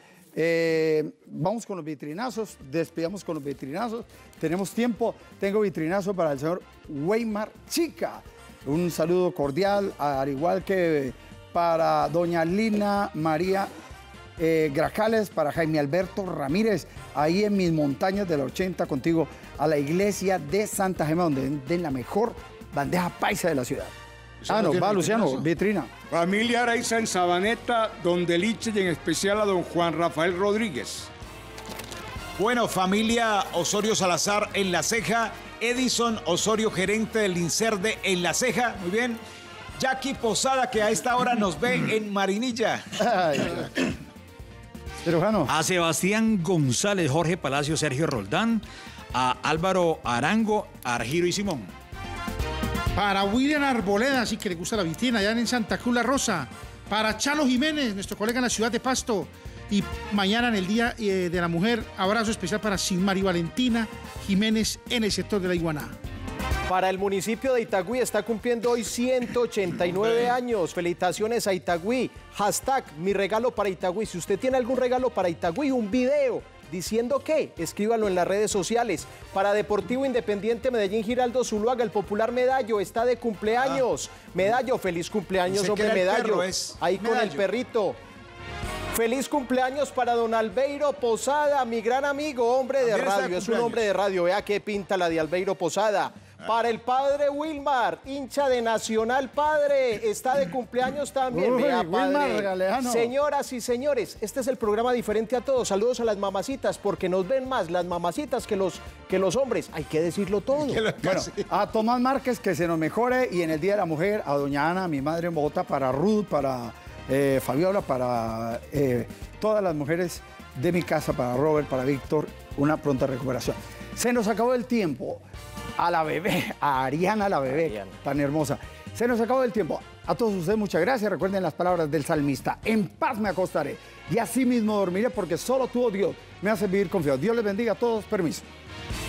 eh, vamos con los vitrinazos, despidamos con los vitrinazos. Tenemos tiempo, tengo vitrinazo para el señor Weimar Chica. Un saludo cordial, al igual que para doña Lina María eh, Grajales, para Jaime Alberto Ramírez, ahí en mis montañas de la ochenta, contigo a la iglesia de Santa Gema, donde den la mejor bandeja paisa de la ciudad. Ah, no, va Luciano, vitrina. Familia Araiza en Sabaneta, don Deliche y en especial a don Juan Rafael Rodríguez. Bueno, familia Osorio Salazar en La Ceja, Edison Osorio, gerente del INSERDE en La Ceja, muy bien. Jackie Posada, que a esta hora nos ve en Marinilla. Ay, cirujano. A Sebastián González, Jorge Palacio, Sergio Roldán, a Álvaro Arango, Argiro y Simón. Para William Arboleda, así que le gusta la vitrina, allá en Santa Cruz La Rosa. Para Chalo Jiménez, nuestro colega en la ciudad de Pasto. Y mañana en el Día eh, de la Mujer, abrazo especial para Sinmari Valentina Jiménez en el sector de la Iguaná. Para el municipio de Itagüí está cumpliendo hoy ciento ochenta y nueve años. Felicitaciones a Itagüí. Hashtag mi regalo para Itagüí. Si usted tiene algún regalo para Itagüí, un video ¿Diciendo qué? Escríbanlo en las redes sociales. Para Deportivo Independiente Medellín, Giraldo Zuluaga, el popular Medallo, está de cumpleaños. Ah. Medallo, feliz cumpleaños, hombre, Medallo. Es Ahí Medallo. Con el perrito. Feliz cumpleaños para don Albeiro Posada, mi gran amigo, hombre de radio. Es un hombre de radio. Vea qué pinta la de Albeiro Posada. Para el padre Wilmar, hincha de Nacional, padre, está de cumpleaños también. Uy, Vea, padre. Wilmar, Galejano. Señoras y señores, este es el programa diferente a todos. Saludos a las mamacitas, porque nos ven más las mamacitas que los, que los hombres. Hay que decirlo todo. Bueno, a Tomás Márquez, que se nos mejore. Y en el Día de la Mujer, a doña Ana, mi madre en Bogotá, para Ruth, para eh, Fabiola, para eh, todas las mujeres de mi casa, para Robert, para Víctor, una pronta recuperación. Se nos acabó el tiempo. A la bebé, a Ariana la bebé, Ariana. Tan hermosa. Se nos acabó el tiempo. A todos ustedes muchas gracias. Recuerden las palabras del salmista. En paz me acostaré y así mismo dormiré porque solo tú, oh Dios, me hace vivir confiado. Dios les bendiga a todos. Permiso.